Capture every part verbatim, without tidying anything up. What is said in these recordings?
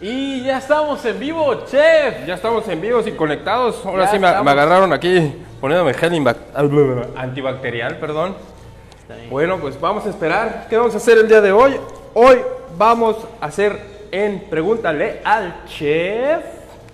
Y ya estamos en vivo, chef. Ya estamos en vivo y conectados. Ahora Ya sí me, estamos. me agarraron aquí poniéndome gel inbac- antibacterial, perdón. Bueno, pues vamos a esperar. ¿Qué vamos a hacer el día de hoy? Hoy vamos a hacer en Pregúntale al Chef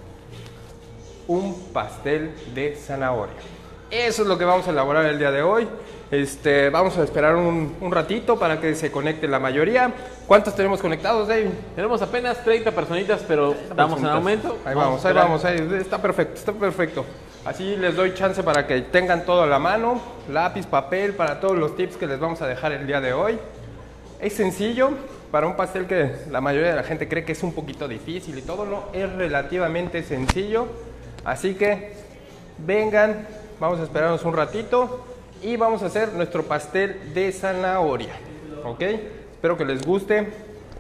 un pastel de zanahoria. Eso es lo que vamos a elaborar el día de hoy. Este, vamos a esperar un, un ratito para que se conecte la mayoría. ¿Cuántos tenemos conectados, David? Tenemos apenas treinta personitas, pero estamos en aumento. Ahí vamos, ahí vamos, ahí está perfecto, está perfecto. Así les doy chance para que tengan todo a la mano, lápiz, papel, para todos los tips que les vamos a dejar el día de hoy. Es sencillo, para un pastel que la mayoría de la gente cree que es un poquito difícil y todo, no, es relativamente sencillo. Así que vengan, vamos a esperarnos un ratito y vamos a hacer nuestro pastel de zanahoria, ¿ok? Espero que les guste.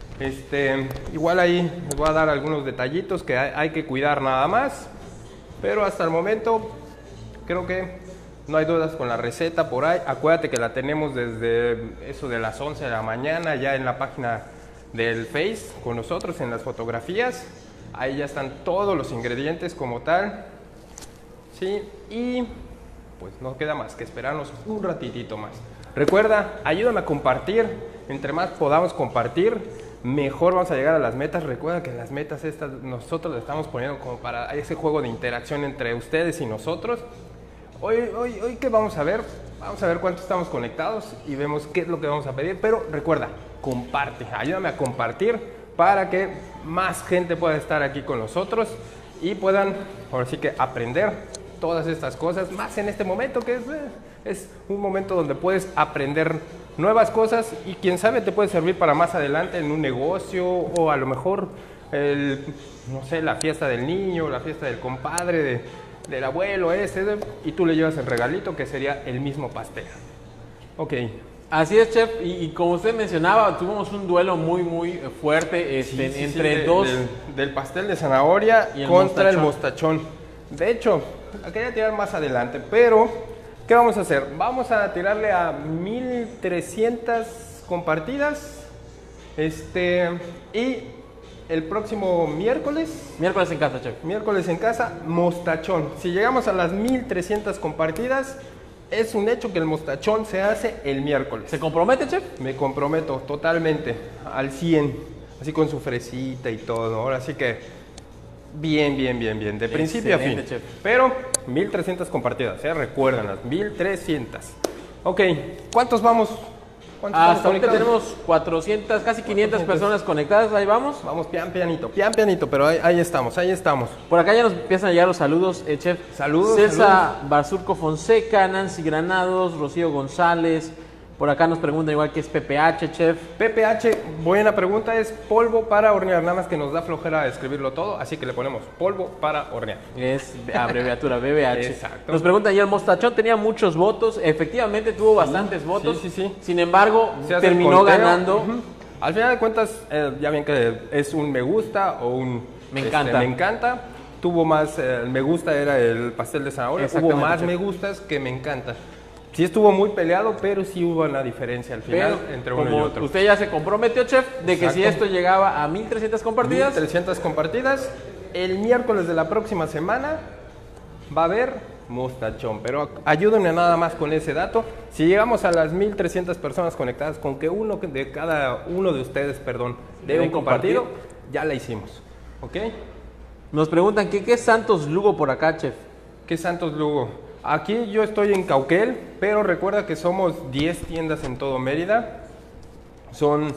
Este, igual ahí les voy a dar algunos detallitos que hay, hay que cuidar nada más. Pero hasta el momento creo que no hay dudas con la receta por ahí. Acuérdate que la tenemos desde eso de las once de la mañana ya en la página del Face con nosotros en las fotografías. Ahí ya están todos los ingredientes como tal. Sí, y pues no queda más que esperarnos un ratitito más. Recuerda, ayúdame a compartir. Entre más podamos compartir, mejor vamos a llegar a las metas. Recuerda que las metas estas nosotros las estamos poniendo como para ese juego de interacción entre ustedes y nosotros. Hoy, hoy, hoy ¿qué vamos a ver? Vamos a ver cuántos estamos conectados y vemos qué es lo que vamos a pedir. Pero recuerda, comparte, ayúdame a compartir para que más gente pueda estar aquí con nosotros y puedan, ahora sí que aprender todas estas cosas, más en este momento que es, es un momento donde puedes aprender nuevas cosas y quién sabe te puede servir para más adelante en un negocio o a lo mejor el, no sé, la fiesta del niño, la fiesta del compadre, de, del abuelo ese, de, y tú le llevas el regalito que sería el mismo pastel. Ok. Así es, chef, y, y como usted mencionaba, tuvimos un duelo muy, muy fuerte este, Sí, sí, entre sí, de- dos. Del, del pastel de zanahoria Y el contra el mostachón. mostachón. De hecho, la quería tirar más adelante, pero ¿qué vamos a hacer? Vamos a tirarle a mil trescientas compartidas. Este, y el próximo miércoles, Miércoles en casa, chef. miércoles en casa, mostachón. Si llegamos a las mil trescientas compartidas, es un hecho que el mostachón se hace el miércoles. ¿Se compromete, chef? Me comprometo totalmente, al cien, así con su fresita y todo. Ahora sí que bien, bien, bien, bien, de principio a fin. Excelente, chef. Pero mil trescientas compartidas, ¿eh? Recuérdenlas, mil trescientas. Ok, ¿cuántos vamos? ¿Cuántos Hasta estamos ahorita conectados? tenemos cuatrocientas, casi quinientas cuatrocientas. personas conectadas, ahí vamos. Vamos pian pianito, pian pianito, pero ahí, ahí estamos, ahí estamos. Por acá ya nos empiezan a llegar los saludos, eh, chef. Saludos, César Basurco Fonseca, Nancy Granados, Rocío González. Por acá nos preguntan igual qué es P P H, chef. P P H, buena pregunta, es polvo para hornear, nada más que nos da flojera escribirlo todo, así que le ponemos polvo para hornear. Es abreviatura B B H. Exacto. Nos preguntan, ¿y el mostachón tenía muchos votos? Efectivamente tuvo bastantes votos. sí, sí, sí. Sin embargo, Se hace el terminó conteo. ganando. Ujú. Al final de cuentas, eh, ya ven que es un me gusta o un Me este, encanta. me encanta. Tuvo más, eh, el me gusta era el pastel de zanahoria, hubo Exactamente, más chef. me gustas que me encanta. Sí estuvo muy peleado, pero sí hubo una diferencia al final Pero entre uno y como otro. usted ya se comprometió, chef, de que si Exacto. esto llegaba a mil trescientas compartidas, mil trescientas compartidas. El miércoles de la próxima semana va a haber mostachón, pero ayúdenme nada más con ese dato. Si llegamos a las mil trescientas personas conectadas, con que uno de cada uno de ustedes, perdón, dé Deben un compartido, compartir. ya la hicimos. ¿Ok? nos preguntan que qué es Santos Lugo por acá, chef. ¿Qué Santos Lugo? Aquí yo estoy en Cauquel, pero recuerda que somos diez tiendas en todo Mérida. Son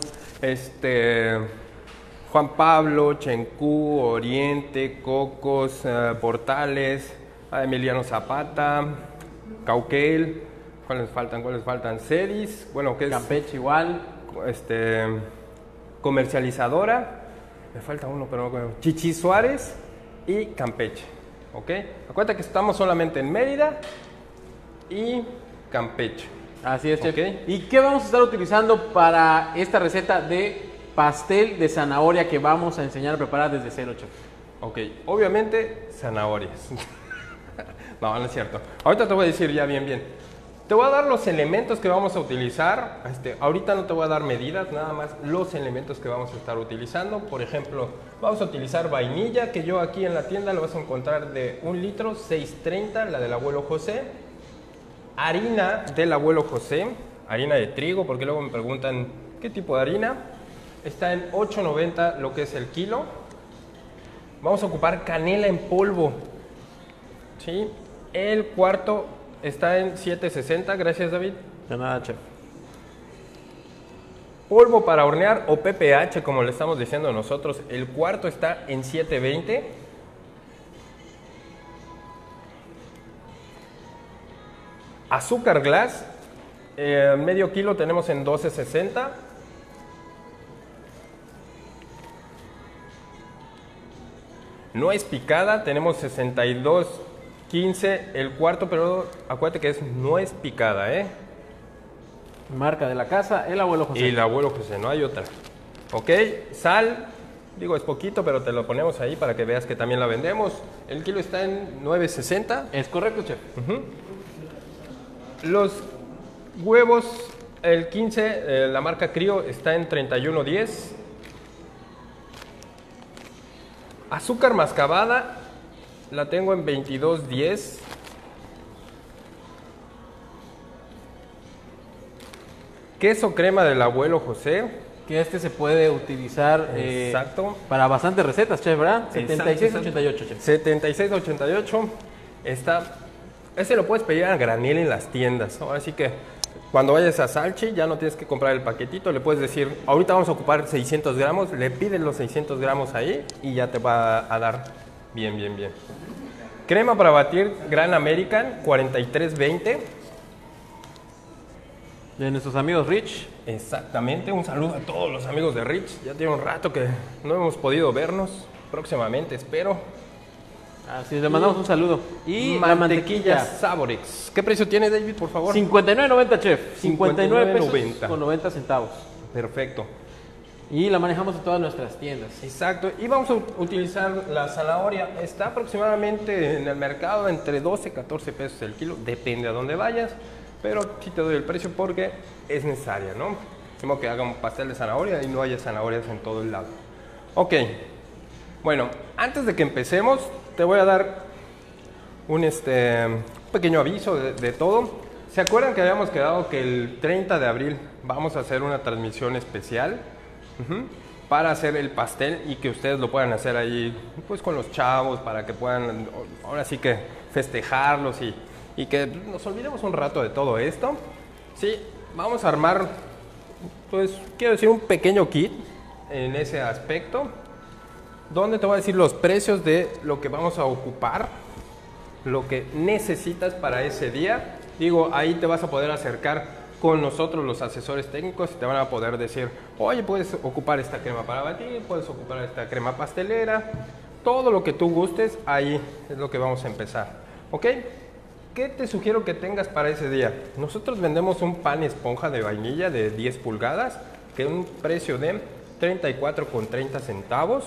este Juan Pablo, Chencú, Oriente, Cocos, eh, Portales, Emiliano Zapata, Cauquel. ¿Cuáles faltan? ¿Cuáles faltan? Cedis, bueno, que es Campeche igual. este comercializadora. Me falta uno, pero no me acuerdo. Chichi Suárez y Campeche. ¿Ok? Acuérdate que estamos solamente en Mérida y Campeche. Así es, chef. Ok. ¿Y qué vamos a estar utilizando para esta receta de pastel de zanahoria que vamos a enseñar a preparar desde cero, chef? Ok, obviamente zanahorias. No, no es cierto. Ahorita te voy a decir ya bien, bien. Te voy a dar los elementos que vamos a utilizar. Este, ahorita no te voy a dar medidas, nada más los elementos que vamos a estar utilizando. Por ejemplo, vamos a utilizar vainilla, que yo aquí en la tienda lo vas a encontrar de un litro, seis treinta, la del abuelo José. Harina del abuelo José, harina de trigo, porque luego me preguntan qué tipo de harina. Está en ocho noventa lo que es el kilo. Vamos a ocupar canela en polvo. ¿Sí? El cuarto está en siete sesenta, gracias David. De nada, chef. Polvo para hornear o P P H, como le estamos diciendo nosotros, el cuarto está en siete veinte. Azúcar glass, eh, medio kilo tenemos en doce sesenta. Nuez picada, tenemos sesenta y dos quince el cuarto, pero acuérdate que es nuez picada, ¿eh? Marca de la casa, el abuelo José. Y el abuelo José, no hay otra. Ok, sal, digo es poquito, pero te lo ponemos ahí para que veas que también la vendemos. El kilo está en nueve sesenta. Es correcto, chef. Uh-huh. Los huevos, el quince, eh, la marca Crío está en treinta y uno diez. Azúcar mascabada, la tengo en veintidós diez. Queso crema del abuelo José. Que este se puede utilizar eh, Exacto. para bastantes recetas, chef, ¿verdad? setenta y seis ochenta y ocho, chef. setenta y seis ochenta y ocho. Está, ese lo puedes pedir a granel en las tiendas. Ahora sí que cuando vayas a Salchi ya no tienes que comprar el paquetito. Le puedes decir, ahorita vamos a ocupar seiscientos gramos. Le pides los seiscientos gramos ahí y ya te va a dar bien, bien, bien. Crema para batir Gran American cuarenta y tres veinte. De nuestros amigos Rich. Exactamente, un saludo a todos los amigos de Rich. Ya tiene un rato que no hemos podido vernos. Próximamente, espero. Así le mandamos un saludo. Y mantequilla, la mantequilla Saborex. ¿Qué precio tiene, David, por favor? cincuenta y nueve noventa, chef. cincuenta y nueve pesos noventa. con noventa centavos. Perfecto. Y la manejamos en todas nuestras tiendas. Exacto. Y vamos a utilizar la zanahoria. Está aproximadamente en el mercado entre doce y catorce pesos el kilo. Depende a dónde vayas. Pero sí te doy el precio porque es necesaria, ¿no? Como que haga un pastel de zanahoria y no haya zanahorias en todo el lado. Ok. Bueno, antes de que empecemos, te voy a dar un este, pequeño aviso de, de todo. ¿Se acuerdan que habíamos quedado que el treinta de abril vamos a hacer una transmisión especial uh-huh, para hacer el pastel y que ustedes lo puedan hacer ahí pues con los chavos para que puedan ahora sí que festejarlos y, y que nos olvidemos un rato de todo esto? Sí, vamos a armar, pues quiero decir, un pequeño kit en ese aspecto, donde te voy a decir los precios de lo que vamos a ocupar, lo que necesitas para ese día. Digo, ahí te vas a poder acercar con nosotros los asesores técnicos y te van a poder decir, oye, puedes ocupar esta crema para batir, puedes ocupar esta crema pastelera, todo lo que tú gustes, ahí es lo que vamos a empezar, ¿ok? ¿Qué te sugiero que tengas para ese día? Nosotros vendemos un pan esponja de vainilla de diez pulgadas, que es un precio de treinta y cuatro con treinta centavos.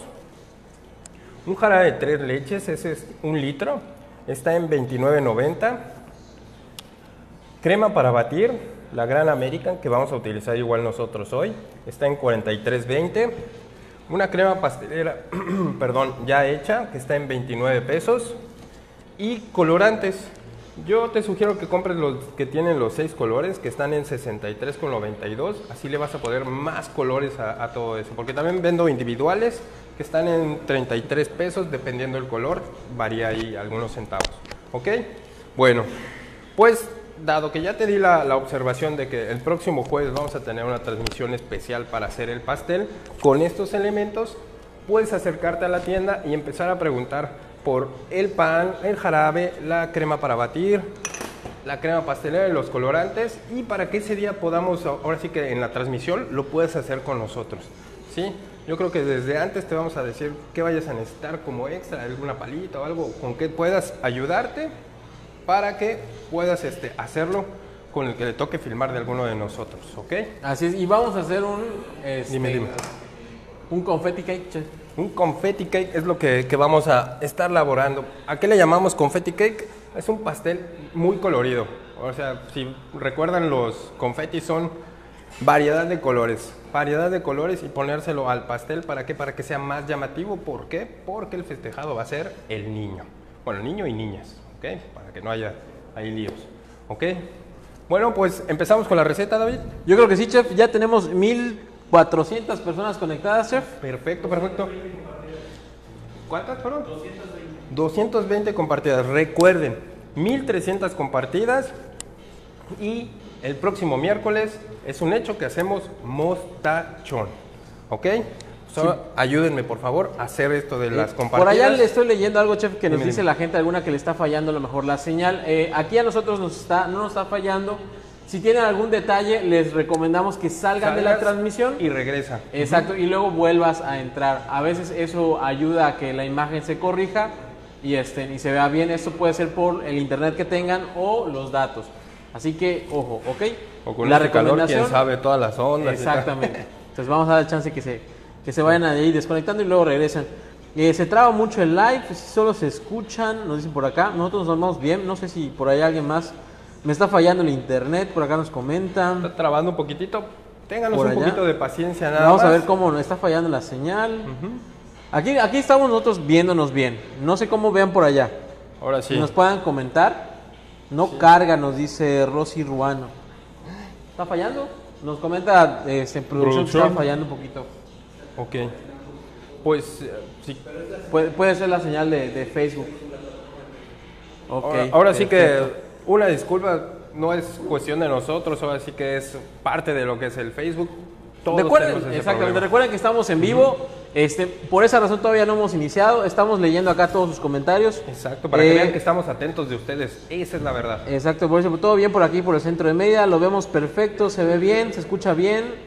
Un jarabe de tres leches, ese es un litro, está en veintinueve noventa. Crema para batir, la Gran American, que vamos a utilizar igual nosotros hoy, está en cuarenta y tres veinte. Una crema pastelera, perdón, ya hecha, que está en veintinueve pesos. Y colorantes, yo te sugiero que compres los que tienen los seis colores, que están en sesenta y tres con noventa y dos. Así le vas a poner más colores a, a todo eso, porque también vendo individuales que están en treinta y tres pesos, dependiendo del color, varía ahí algunos centavos, ¿ok? Bueno, pues dado que ya te di la, la observación de que el próximo jueves vamos a tener una transmisión especial para hacer el pastel, con estos elementos puedes acercarte a la tienda y empezar a preguntar por el pan, el jarabe, la crema para batir, la crema pastelera y los colorantes, y para que ese día podamos, ahora sí que en la transmisión lo puedes hacer con nosotros, ¿sí? Yo creo que desde antes te vamos a decir qué vayas a necesitar como extra, alguna palita o algo con que puedas ayudarte para que puedas este, hacerlo con el que le toque filmar de alguno de nosotros, ¿ok? Así es, y vamos a hacer un... Este, Dime, dime. Un confetti cake, chef. Un confetti cake es lo que, que vamos a estar elaborando. ¿A qué le llamamos confetti cake? Es un pastel muy colorido. O sea, si recuerdan, los confetis son variedad de colores, variedad de colores y ponérselo al pastel. ¿Para qué? Para que sea más llamativo. ¿Por qué? Porque el festejado va a ser el niño. Bueno, niño y niñas, ¿ok? Para que no haya ahí líos, ¿ok? Bueno, pues empezamos con la receta, David. Yo creo que sí, chef. Ya tenemos mil cuatrocientas personas conectadas, chef. Perfecto, perfecto. ¿Cuántas fueron? doscientas veinte compartidas. Recuerden, mil trescientas compartidas. Y el próximo miércoles es un hecho que hacemos mostachón. ¿Ok? Solo sí. Ayúdenme, por favor, a hacer esto de las compartidas. Por allá le estoy leyendo algo, chef, que nos Dime. dice la gente, alguna que le está fallando a lo mejor la señal. Eh, aquí a nosotros nos está, no nos está fallando. Si tienen algún detalle, les recomendamos que salgan Salgas de la transmisión. Y regresa. Exacto, uh-huh. Y luego vuelvas a entrar. A veces eso ayuda a que la imagen se corrija y, este, y se vea bien. Esto puede ser por el internet que tengan o los datos. Así que, ojo, ¿ok? O con la este recomendación, calor, quién sabe todas las ondas. Exactamente. Entonces vamos a dar chance que se, que se vayan ahí desconectando y luego regresan. Eh, se traba mucho el live, solo se escuchan, nos dicen por acá. Nosotros nos vamos bien, no sé si por ahí alguien más. Me está fallando el internet, por acá nos comentan. Está trabando un poquitito. Ténganos por un allá. poquito de paciencia nada Vamos más. a ver cómo nos está fallando la señal. Uh-huh. Aquí, aquí estamos nosotros viéndonos bien. No sé cómo vean por allá. Ahora sí. Si nos puedan comentar. No sí. Carga, nos dice Rosy Ruano. ¿Está fallando? Nos comenta este, en producción, producción que está fallando un poquito. Ok. Pues eh, sí. Puede, puede ser la señal de, de Facebook. Okay, ahora ahora sí que una disculpa, no es cuestión de nosotros, ahora sí que es parte de lo que es el Facebook. Todos recuerden, exactamente, problema. Recuerden que estamos en vivo. Uh-huh. Este, por esa razón todavía no hemos iniciado. Estamos leyendo acá todos sus comentarios. Exacto, para eh, que vean que estamos atentos de ustedes. Esa es la verdad. Exacto, por eso todo bien por aquí, por el centro de Mérida. Lo vemos perfecto, se ve bien, se escucha bien.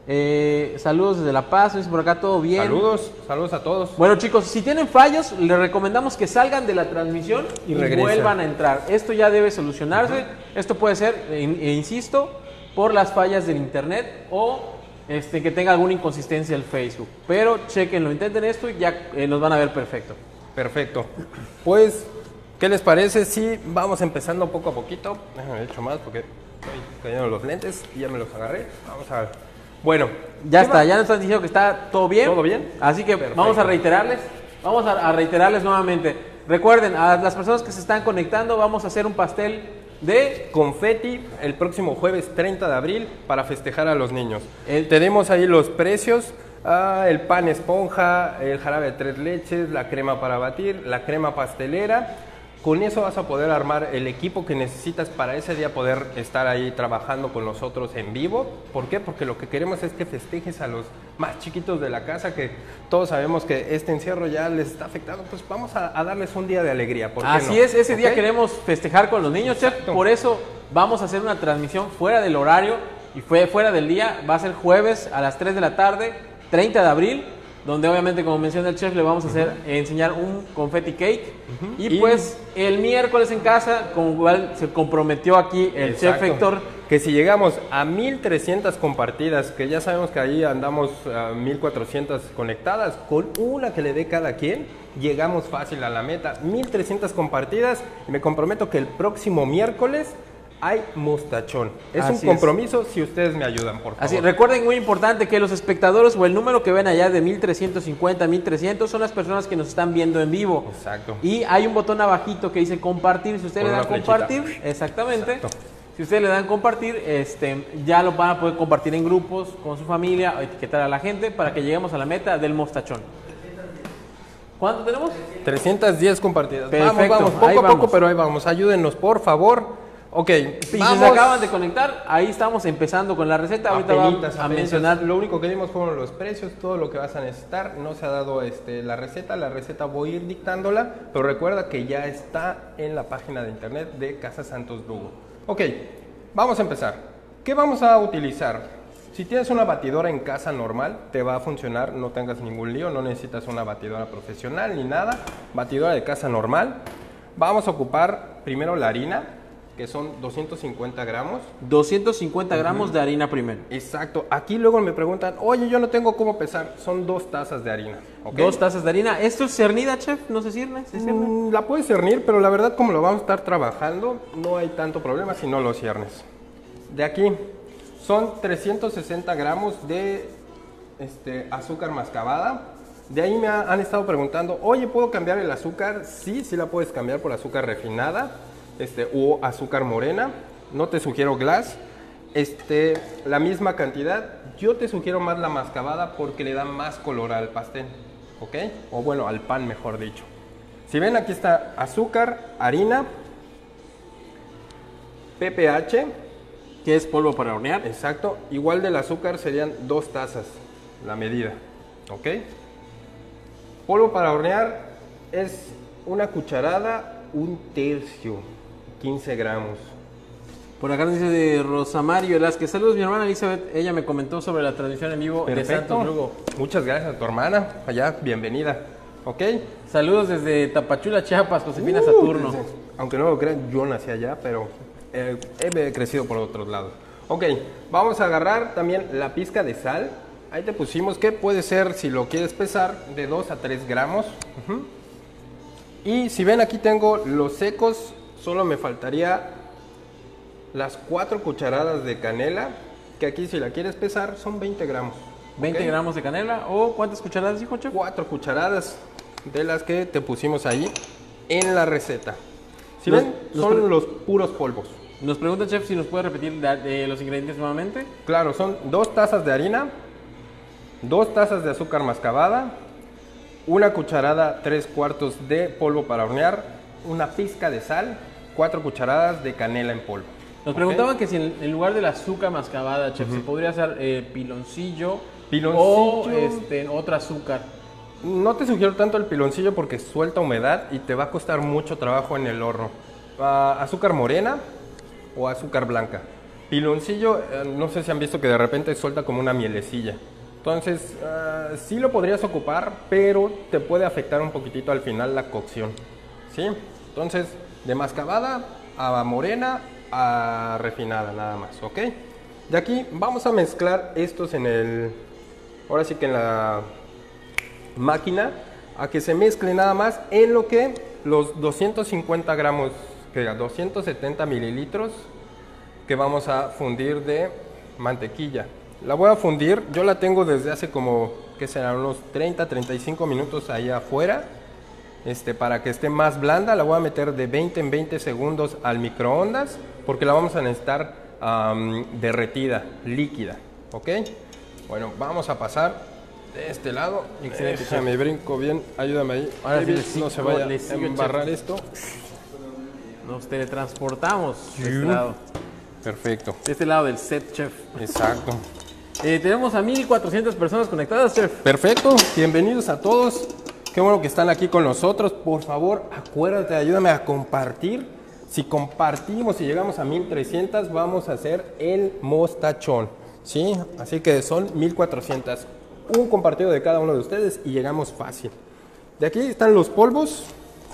Eh, saludos desde La Paz, dice por acá todo bien. Saludos, saludos a todos. Bueno, chicos, si tienen fallos, les recomendamos que salgan de la transmisión y, y vuelvan a entrar. Esto ya debe solucionarse. Uh-huh. Esto puede ser, e insisto, por las fallas del internet o Este, que tenga alguna inconsistencia el Facebook. Pero chequenlo, intenten esto y ya eh, nos van a ver perfecto. Perfecto. Pues, ¿qué les parece si vamos empezando poco a poquito? Déjame hecho más porque estoy cayendo los lentes y ya me los agarré. Vamos a ver. Bueno. Ya está, va? Ya nos están diciendo que está todo bien. ¿Todo bien? Así que perfecto. Vamos a reiterarles. Vamos a, a reiterarles nuevamente. Recuerden, a las personas que se están conectando, vamos a hacer un pastel de confeti el próximo jueves treinta de abril para festejar a los niños. El... Tenemos ahí los precios, ah, el pan esponja, el jarabe de tres leches, la crema para batir, la crema pastelera. Con eso vas a poder armar el equipo que necesitas para ese día poder estar ahí trabajando con nosotros en vivo. ¿Por qué? Porque lo que queremos es que festejes a los más chiquitos de la casa, que todos sabemos que este encierro ya les está afectando. Pues vamos a, a darles un día de alegría. ¿Por qué Así no? es, ese ¿Okay? día queremos festejar con los niños, chef. Por eso vamos a hacer una transmisión fuera del horario y fue fuera del día. Va a ser jueves a las tres de la tarde, treinta de abril. Donde obviamente, como menciona el chef, le vamos a hacer uh-huh. eh, enseñar un confetti cake. Uh-huh. y, y pues el miércoles en casa, con igual se comprometió aquí el Exacto. chef Héctor, que si llegamos a mil trescientas compartidas, que ya sabemos que ahí andamos a mil cuatrocientas conectadas, con una que le dé cada quien, llegamos fácil a la meta. mil trescientas compartidas y me comprometo que el próximo miércoles hay mostachón. Es Así un compromiso es. Si ustedes me ayudan, por favor. Así, recuerden, muy importante, que los espectadores o el número que ven allá de mil trescientos cincuenta, mil trescientos son las personas que nos están viendo en vivo. Exacto. Y hay un botón abajito que dice compartir. Si ustedes le dan compartir, exactamente. Exacto. Si ustedes le dan compartir, este, ya lo van a poder compartir en grupos con su familia o etiquetar a la gente para que lleguemos a la meta del mostachón. ¿Cuánto tenemos? trescientas diez compartidas. Perfecto. Vamos, vamos, poco ahí a vamos. poco, pero ahí vamos. Ayúdennos, por favor. Ok, si vamos. Se acaban de conectar, ahí estamos empezando con la receta. Ahorita apenitas, vamos a apenitas. mencionar. Lo único que dimos fueron los precios, todo lo que vas a necesitar. No se ha dado este, la receta, la receta voy a ir dictándola, pero recuerda que ya está en la página de internet de Casa Santos Lugo. Ok, vamos a empezar. ¿Qué vamos a utilizar? Si tienes una batidora en casa normal, te va a funcionar, no tengas ningún lío, no necesitas una batidora profesional ni nada. Batidora de casa normal. Vamos a ocupar primero la harina. que son doscientos cincuenta gramos. doscientos cincuenta gramos uh-huh. de harina primero. Exacto. Aquí luego me preguntan, oye, yo no tengo cómo pesar. Son dos tazas de harina. ¿Okay? Dos tazas de harina. ¿Esto es cernida, chef? ¿No se cierne? ¿Se cierne? Mm, la puedes cernir, pero la verdad, como lo vamos a estar trabajando, no hay tanto problema si no lo ciernes. De aquí, son trescientos sesenta gramos de este, azúcar mascabada. De ahí me ha, han estado preguntando, oye, ¿puedo cambiar el azúcar? Sí, sí la puedes cambiar por azúcar refinada este, o azúcar morena. No te sugiero glass. Este, la misma cantidad. Yo te sugiero más la mascabada porque le da más color al pastel. ¿Ok? O bueno, al pan, mejor dicho. Si ven, aquí está azúcar, harina, P P H. Que es polvo para hornear. Exacto. Igual del azúcar serían dos tazas la medida. ¿Ok? Polvo para hornear es una cucharada, un tercio, quince gramos. Por acá nos dice de Rosamario Velázquez. Saludos, mi hermana Elizabeth. Ella me comentó sobre la transmisión en vivo. Perfecto. De Santos Lugo. Muchas gracias a tu hermana. Allá, bienvenida. ¿Ok? Saludos desde Tapachula, Chiapas, Josefina uh, Saturno. Desde, aunque no lo crean, yo nací allá, pero eh, he crecido por otros lados. Ok, vamos a agarrar también la pizca de sal. Ahí te pusimos que puede ser, si lo quieres pesar, de dos a tres gramos. Uh-huh. Y si ven, aquí tengo los secos. Solo me faltaría las cuatro cucharadas de canela, que aquí si la quieres pesar son veinte gramos. veinte ¿okay? gramos de canela. ¿O cuántas cucharadas, dijo, chef? cuatro cucharadas de las que te pusimos ahí en la receta. Si nos, ven, son los puros polvos. Nos pregunta, chef, si nos puede repetir de, de los ingredientes nuevamente. Claro, son dos tazas de harina, dos tazas de azúcar mascabada, una cucharada, tres cuartos de polvo para hornear, una pizca de sal, cuatro cucharadas de canela en polvo. Nos preguntaban ¿okay? que si en, en lugar del azúcar mascabada, chef, uh-huh. se podría hacer eh, piloncillo, piloncillo o este, otro azúcar. No te sugiero tanto el piloncillo porque suelta humedad y te va a costar mucho trabajo en el horno. Uh, azúcar morena o azúcar blanca. Piloncillo, eh, no sé si han visto que de repente suelta como una mielecilla. Entonces, uh, sí lo podrías ocupar, pero te puede afectar un poquitito al final la cocción. ¿Sí? Entonces, de mascabada a morena a refinada nada más, ¿ok? De aquí vamos a mezclar estos en el... Ahora sí que en la máquina, a que se mezcle nada más en lo que los doscientos cincuenta gramos, que doscientos setenta mililitros que vamos a fundir de mantequilla. La voy a fundir, yo la tengo desde hace como, que serán unos treinta, treinta y cinco minutos ahí afuera. Este, para que esté más blanda, la voy a meter de veinte en veinte segundos al microondas, porque la vamos a necesitar um, derretida, líquida, ¿ok? Bueno, vamos a pasar de este lado. Excelente. Se me brinco bien, ayúdame ahí. Ahora sí, no se vaya a embarrar esto. Nos teletransportamos de este lado. Perfecto. De este lado del set, chef. Exacto. Eh, tenemos a mil cuatrocientas personas conectadas, chef. Perfecto, bienvenidos a todos. Qué bueno que están aquí con nosotros. Por favor, acuérdate, ayúdame a compartir. Si compartimos y llegamos a mil trescientas, vamos a hacer el mostachón, ¿sí? Así que son mil cuatrocientas. Un compartido de cada uno de ustedes y llegamos fácil. De aquí están los polvos.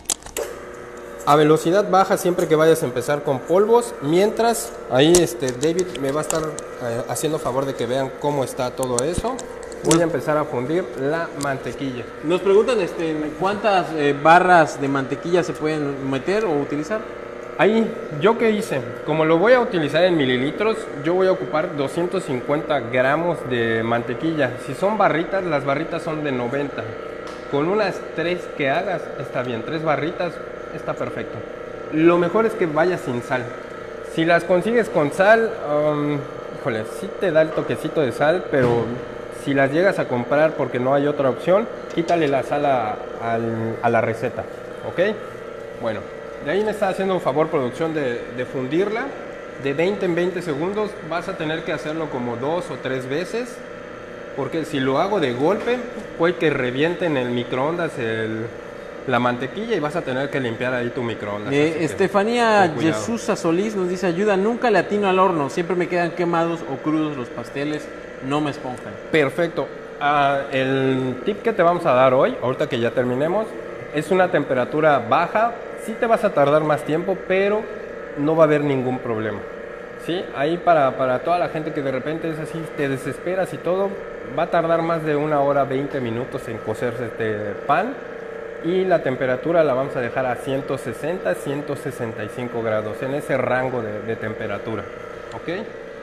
A velocidad baja siempre que vayas a empezar con polvos. Mientras, ahí este, David me va a estar eh, haciendo favor de que vean cómo está todo eso. Voy a empezar a fundir la mantequilla. Nos preguntan este, cuántas eh, barras de mantequilla se pueden meter o utilizar. Ahí, ¿yo qué hice? Como lo voy a utilizar en mililitros, yo voy a ocupar doscientos cincuenta gramos de mantequilla. Si son barritas, las barritas son de noventa. Con unas tres que hagas, está bien. Tres barritas, está perfecto. Lo mejor es que vaya sin sal. Si las consigues con sal, um, híjole, sí te da el toquecito de sal, pero... Si las llegas a comprar porque no hay otra opción, quítale la sal a, a, a la receta, ¿ok? Bueno, de ahí me está haciendo un favor producción de, de fundirla. De veinte en veinte segundos vas a tener que hacerlo como dos o tres veces, porque si lo hago de golpe, puede que reviente en el microondas el, la mantequilla y vas a tener que limpiar ahí tu microondas. Eh, Estefanía Jesús Solís nos dice, ayuda, nunca le atino al horno, siempre me quedan quemados o crudos los pasteles. No me esponjan. Perfecto. Uh, el tip que te vamos a dar hoy, ahorita que ya terminemos, es una temperatura baja. Sí te vas a tardar más tiempo, pero no va a haber ningún problema. ¿Sí? Ahí para, para toda la gente que de repente es así, te desesperas y todo, va a tardar más de una hora, veinte minutos en cocerse este pan. Y la temperatura la vamos a dejar a ciento sesenta, ciento sesenta y cinco grados, en ese rango de, de temperatura. ¿Ok?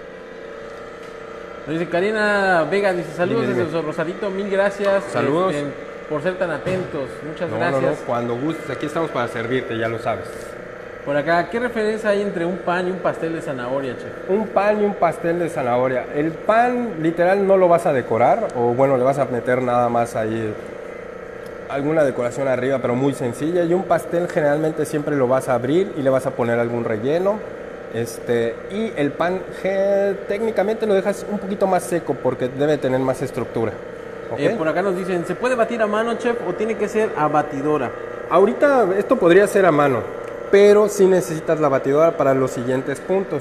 Nos dice Karina Vega, dice saludos Dime, desde dime. Rosarito, mil gracias. Saludos. este, por ser tan atentos, muchas No, gracias. no, no, cuando gustes, aquí estamos para servirte, ya lo sabes. Por acá, ¿qué referencia hay entre un pan y un pastel de zanahoria, chef? Un pan y un pastel de zanahoria. El pan literal no lo vas a decorar, o bueno, le vas a meter nada más ahí alguna decoración arriba, pero muy sencilla. Y un pastel generalmente siempre lo vas a abrir y le vas a poner algún relleno. Este, y el pan je, técnicamente lo dejas un poquito más seco porque debe tener más estructura. ¿Okay? Eh, por acá nos dicen, ¿se puede batir a mano, chef, o tiene que ser a batidora? Ahorita esto podría ser a mano, pero sí necesitas la batidora para los siguientes puntos.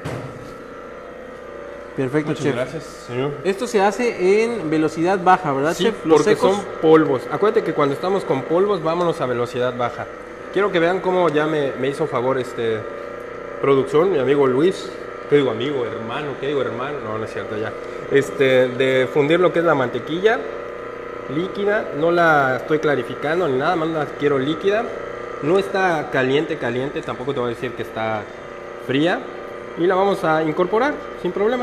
Perfecto, Muchas chef. gracias, señor. Esto se hace en velocidad baja, ¿verdad, Sí, chef? Los porque secos. son polvos. Acuérdate que cuando estamos con polvos, vámonos a velocidad baja. Quiero que vean cómo ya me, me hizo favor este producción, mi amigo Luis. ¿Qué digo amigo, hermano? ¿Qué digo hermano? No, no es cierto ya. Este, de fundir lo que es la mantequilla líquida. No la estoy clarificando ni nada, más la quiero líquida. No está caliente, caliente. Tampoco te voy a decir que está fría. Y la vamos a incorporar sin problema.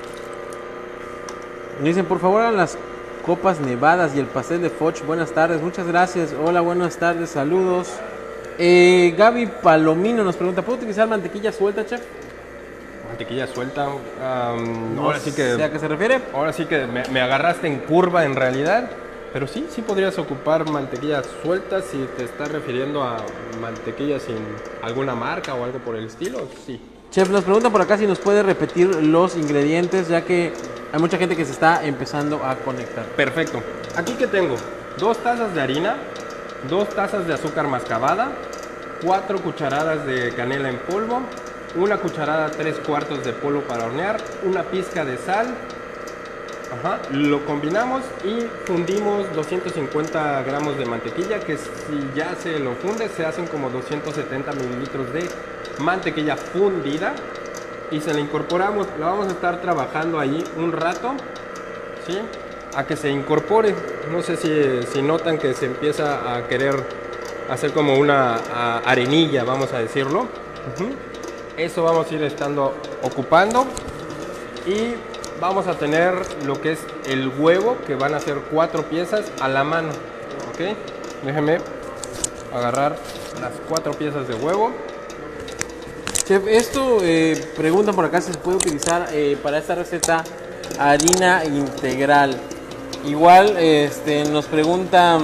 Dicen, por favor, hagan las copas nevadas y el pastel de Foch. Buenas tardes, muchas gracias. Hola, buenas tardes, saludos. Eh, Gaby Palomino nos pregunta, ¿puedo utilizar mantequilla suelta, chef? Mantequilla suelta. Um, No ahora sí que. sé a qué se refiere. Ahora sí que me, me agarraste en curva en realidad. Pero sí, sí podrías ocupar mantequilla suelta si te estás refiriendo a mantequilla sin alguna marca o algo por el estilo. Sí. Chef, nos preguntan por acá si nos puede repetir los ingredientes, ya que hay mucha gente que se está empezando a conectar. Perfecto. Aquí que tengo dos tazas de harina, dos tazas de azúcar mascabada, cuatro cucharadas de canela en polvo, una cucharada tres cuartos de polvo para hornear, una pizca de sal. Ajá, lo combinamos y fundimos doscientos cincuenta gramos de mantequilla, que si ya se lo funde se hacen como doscientos setenta mililitros de mantequilla fundida, y se la incorporamos. La vamos a estar trabajando ahí un rato, ¿sí? A que se incorpore. No sé si, si notan que se empieza a querer hacer como una a, arenilla, vamos a decirlo. Uh-huh. Eso vamos a ir estando ocupando, y vamos a tener lo que es el huevo, que van a ser cuatro piezas a la mano. ¿Ok? Déjenme agarrar las cuatro piezas de huevo. Chef, esto eh, preguntan por acá si se puede utilizar eh, para esta receta harina integral. Igual este, nos preguntan,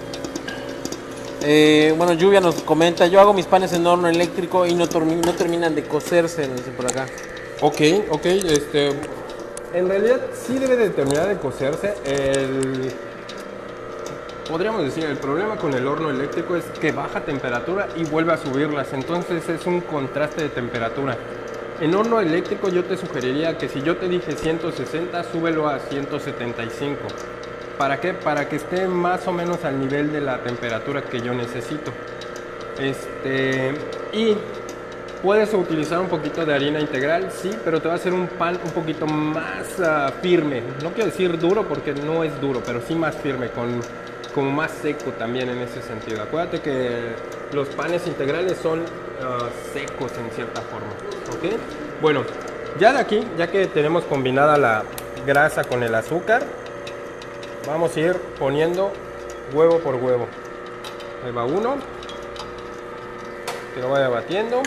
eh, bueno, Lluvia nos comenta, yo hago mis panes en horno eléctrico y no, no terminan de cocerse, nos dice por acá. Ok, ok, este... En realidad sí debe de terminar de cocerse. El, podríamos decir, el problema con el horno eléctrico es que baja temperatura y vuelve a subirlas. Entonces es un contraste de temperatura. En horno eléctrico yo te sugeriría que si yo te dije ciento sesenta, súbelo a ciento setenta y cinco. ¿Para qué? Para que esté más o menos al nivel de la temperatura que yo necesito. Este, y puedes utilizar un poquito de harina integral, sí, pero te va a hacer un pan un poquito más uh, firme. No quiero decir duro porque no es duro, pero sí más firme, con, como más seco también en ese sentido. Acuérdate que los panes integrales son uh, secos en cierta forma. ¿Ok? Bueno, ya de aquí, ya que tenemos combinada la grasa con el azúcar, vamos a ir poniendo huevo por huevo. Ahí va uno, que lo vaya batiendo.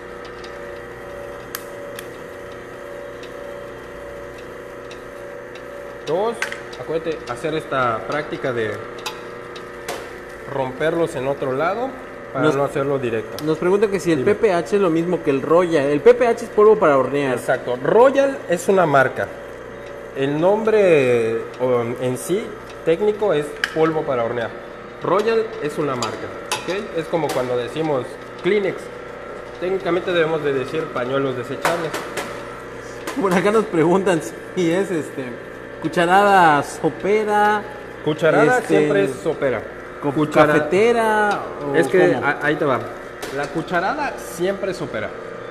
Dos, acuérdate hacer esta práctica de romperlos en otro lado para Nos- no hacerlo directo. Nos preguntan que si el Dime. P P H es lo mismo que el Royal. El P P H es polvo para hornear. Exacto. Royal es una marca. El nombre um, en sí técnico es polvo para hornear. Royal es una marca, ¿ok? Es como cuando decimos Kleenex. Técnicamente debemos de decir pañuelos desechables. Por acá nos preguntan si es este cucharada sopera, Cucharada Este, siempre es sopera. co- Cuchara- cafetera o Es que cómo? a- ahí te va. La cucharada siempre supera.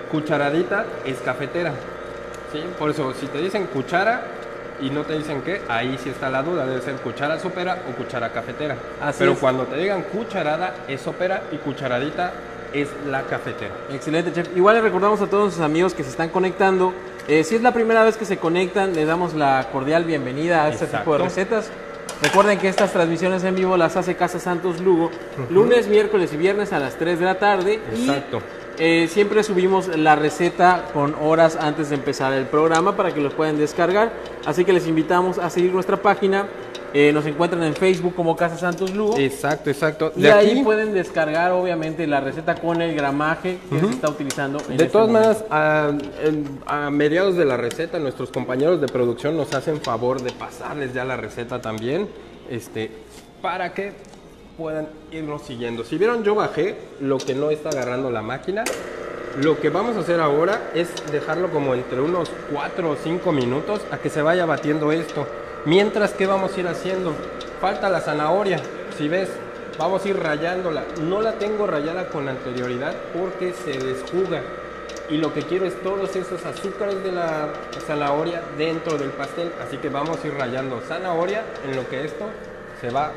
cucharadita es cafetera, ¿sí? Por eso, si te dicen cuchara y no te dicen qué, ahí sí está la duda, debe ser cuchara sopera o cuchara cafetera. Así Pero es. cuando te digan cucharada es sopera y cucharadita es la cafetera. Excelente, chef. Igual le recordamos a todos nuestros amigos que se están conectando. Eh, si es la primera vez que se conectan, les damos la cordial bienvenida a este Exacto. tipo de recetas. Recuerden que estas transmisiones en vivo las hace Casa Santos Lugo, uh-huh. lunes, miércoles y viernes a las tres de la tarde. Exacto. Y eh, siempre subimos la receta con horas antes de empezar el programa para que los puedan descargar. Así que les invitamos a seguir nuestra página. Eh, nos encuentran en Facebook como Casa Santos Lugo. Exacto, exacto. Y de ahí aquí pueden descargar obviamente la receta con el gramaje que uh-huh. se está utilizando. En de este todas momento. maneras, a, en, a mediados de la receta, nuestros compañeros de producción nos hacen favor de pasarles ya la receta también, este, para que puedan irnos siguiendo. Si vieron, yo bajé lo que no está agarrando la máquina. Lo que vamos a hacer ahora es dejarlo como entre unos cuatro o cinco minutos a que se vaya batiendo esto. Mientras, ¿qué vamos a ir haciendo? Falta la zanahoria, si ves, vamos a ir rallándola. No la tengo rallada con anterioridad porque se desjuga. Y lo que quiero es todos esos azúcares de la zanahoria dentro del pastel. Así que vamos a ir rallando zanahoria en lo que esto se va.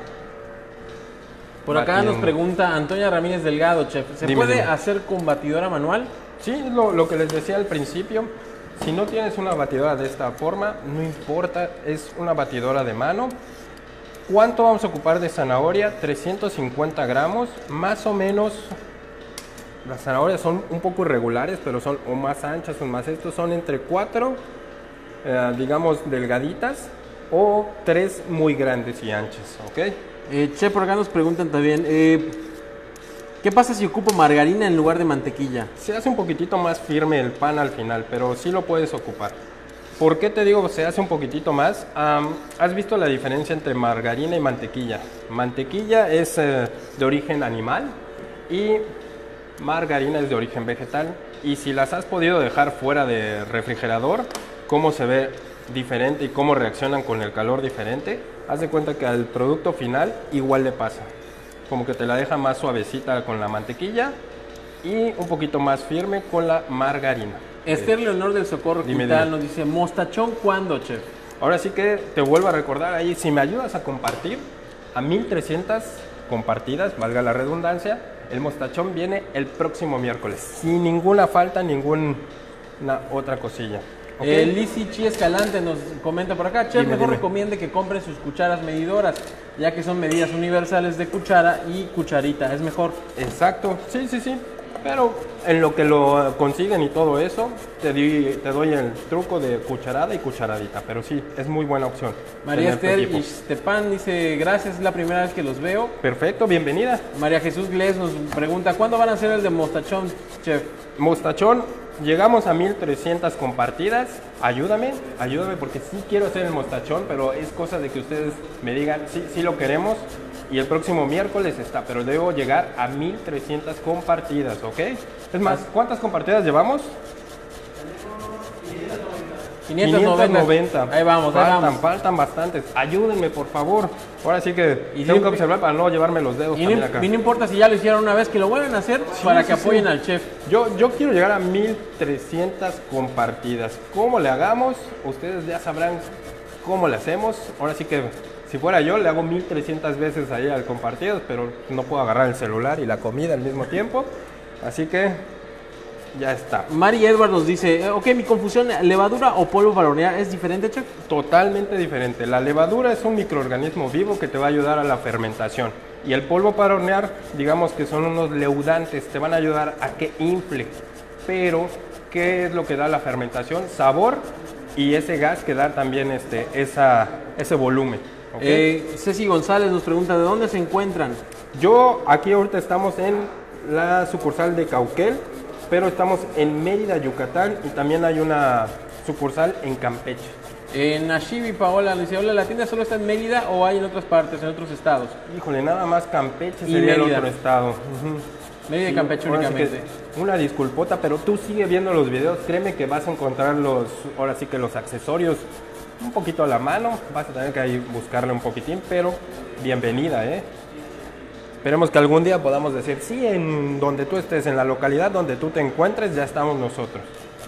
Por acá batiendo. nos pregunta Antonia Ramírez Delgado, chef, ¿se Dime, puede dime. hacer con batidora manual? Sí, lo, lo que les decía al principio. Si no tienes una batidora de esta forma, no importa, es una batidora de mano. ¿Cuánto vamos a ocupar de zanahoria? trescientos cincuenta gramos, más o menos. Las zanahorias son un poco irregulares, pero son o más anchas o más estos, son entre cuatro, eh, digamos, delgaditas, o tres muy grandes y anchas, ¿ok? Eh, chef, por acá nos preguntan también, eh, ¿qué pasa si ocupo margarina en lugar de mantequilla? Se hace un poquitito más firme el pan al final, pero sí lo puedes ocupar. ¿Por qué te digo se hace un poquitito más? Um, ¿Has visto la diferencia entre margarina y mantequilla? Mantequilla es eh, de origen animal y margarina es de origen vegetal. Y si las has podido dejar fuera de refrigerador, ¿cómo se ve diferente y cómo reaccionan con el calor diferente? Haz de cuenta que al producto final igual le pasa. Como que te la deja más suavecita con la mantequilla y un poquito más firme con la margarina. Esther Leonor del Socorro Dime, Quintal dime. nos dice, ¿mostachón cuándo, chef? Ahora sí que te vuelvo a recordar ahí, si me ayudas a compartir a mil trescientas compartidas, valga la redundancia, el mostachón viene el próximo miércoles, sin ninguna falta, ninguna otra cosilla. ¿Okay? Eh, Lizzy Chi Escalante nos comenta por acá, chef, Dime, mejor dime. recomiende que compren sus cucharas medidoras, ya que son medidas universales de cuchara y cucharita, es mejor. Exacto, sí, sí, sí. Pero en lo que lo consiguen y todo eso, te, di, te doy el truco de cucharada y cucharadita. Pero sí, es muy buena opción. María tener tu Esther equipo. y Stepan dice, gracias, es la primera vez que los veo. Perfecto, bienvenida. María Jesús Gles nos pregunta, ¿cuándo van a hacer el de mostachón, chef? Mostachón, llegamos a mil trescientas compartidas. Ayúdame, ayúdame porque sí quiero hacer el mostachón, pero es cosa de que ustedes me digan, sí, sí lo queremos. Y el próximo miércoles está, pero debo llegar a mil trescientas compartidas, ¿ok? Es más, ¿cuántas compartidas llevamos? quinientos noventa. Ahí vamos, ahí faltan, vamos. faltan bastantes. Ayúdenme, por favor. Ahora sí que Y tengo sí, que observar para no llevarme los dedos Y también no, acá. y no importa si ya lo hicieron una vez, que lo vuelvan a hacer Sí, para sí, que apoyen sí. al chef. Yo, yo quiero llegar a mil trescientas compartidas. ¿Cómo le hagamos? Ustedes ya sabrán cómo le hacemos. Ahora sí que, si fuera yo, le hago mil trescientas veces ahí al compartido, pero no puedo agarrar el celular y la comida al mismo tiempo. Así que ya está. Mari Edward nos dice, eh, ok, mi confusión, ¿levadura o polvo para hornear es diferente, chef? Totalmente diferente. La levadura es un microorganismo vivo que te va a ayudar a la fermentación. Y el polvo para hornear, digamos que son unos leudantes, te van a ayudar a que infle. Pero, ¿qué es lo que da la fermentación? Sabor y ese gas que da también este, esa, ese volumen. ¿Okay? Eh, Ceci González nos pregunta, ¿de dónde se encuentran? Yo aquí ahorita estamos en la sucursal de Cauquel, pero estamos en Mérida, Yucatán, y también hay una sucursal en Campeche. En Nashibi, Paola nos dice, hola, ¿la tienda solo está en Mérida o hay en otras partes, en otros estados? Híjole, nada más Campeche Y sería el Mérida. otro estado. Ujú. Mérida y Sí, Campeche ahora sí únicamente. que una disculpota, pero tú sigue viendo los videos, créeme que vas a encontrar los, ahora sí que los accesorios un poquito a la mano, vas a tener que ahí buscarle un poquitín, pero bienvenida, ¿eh? esperemos que algún día podamos decir, sí, en donde tú estés, en la localidad donde tú te encuentres, ya estamos nosotros.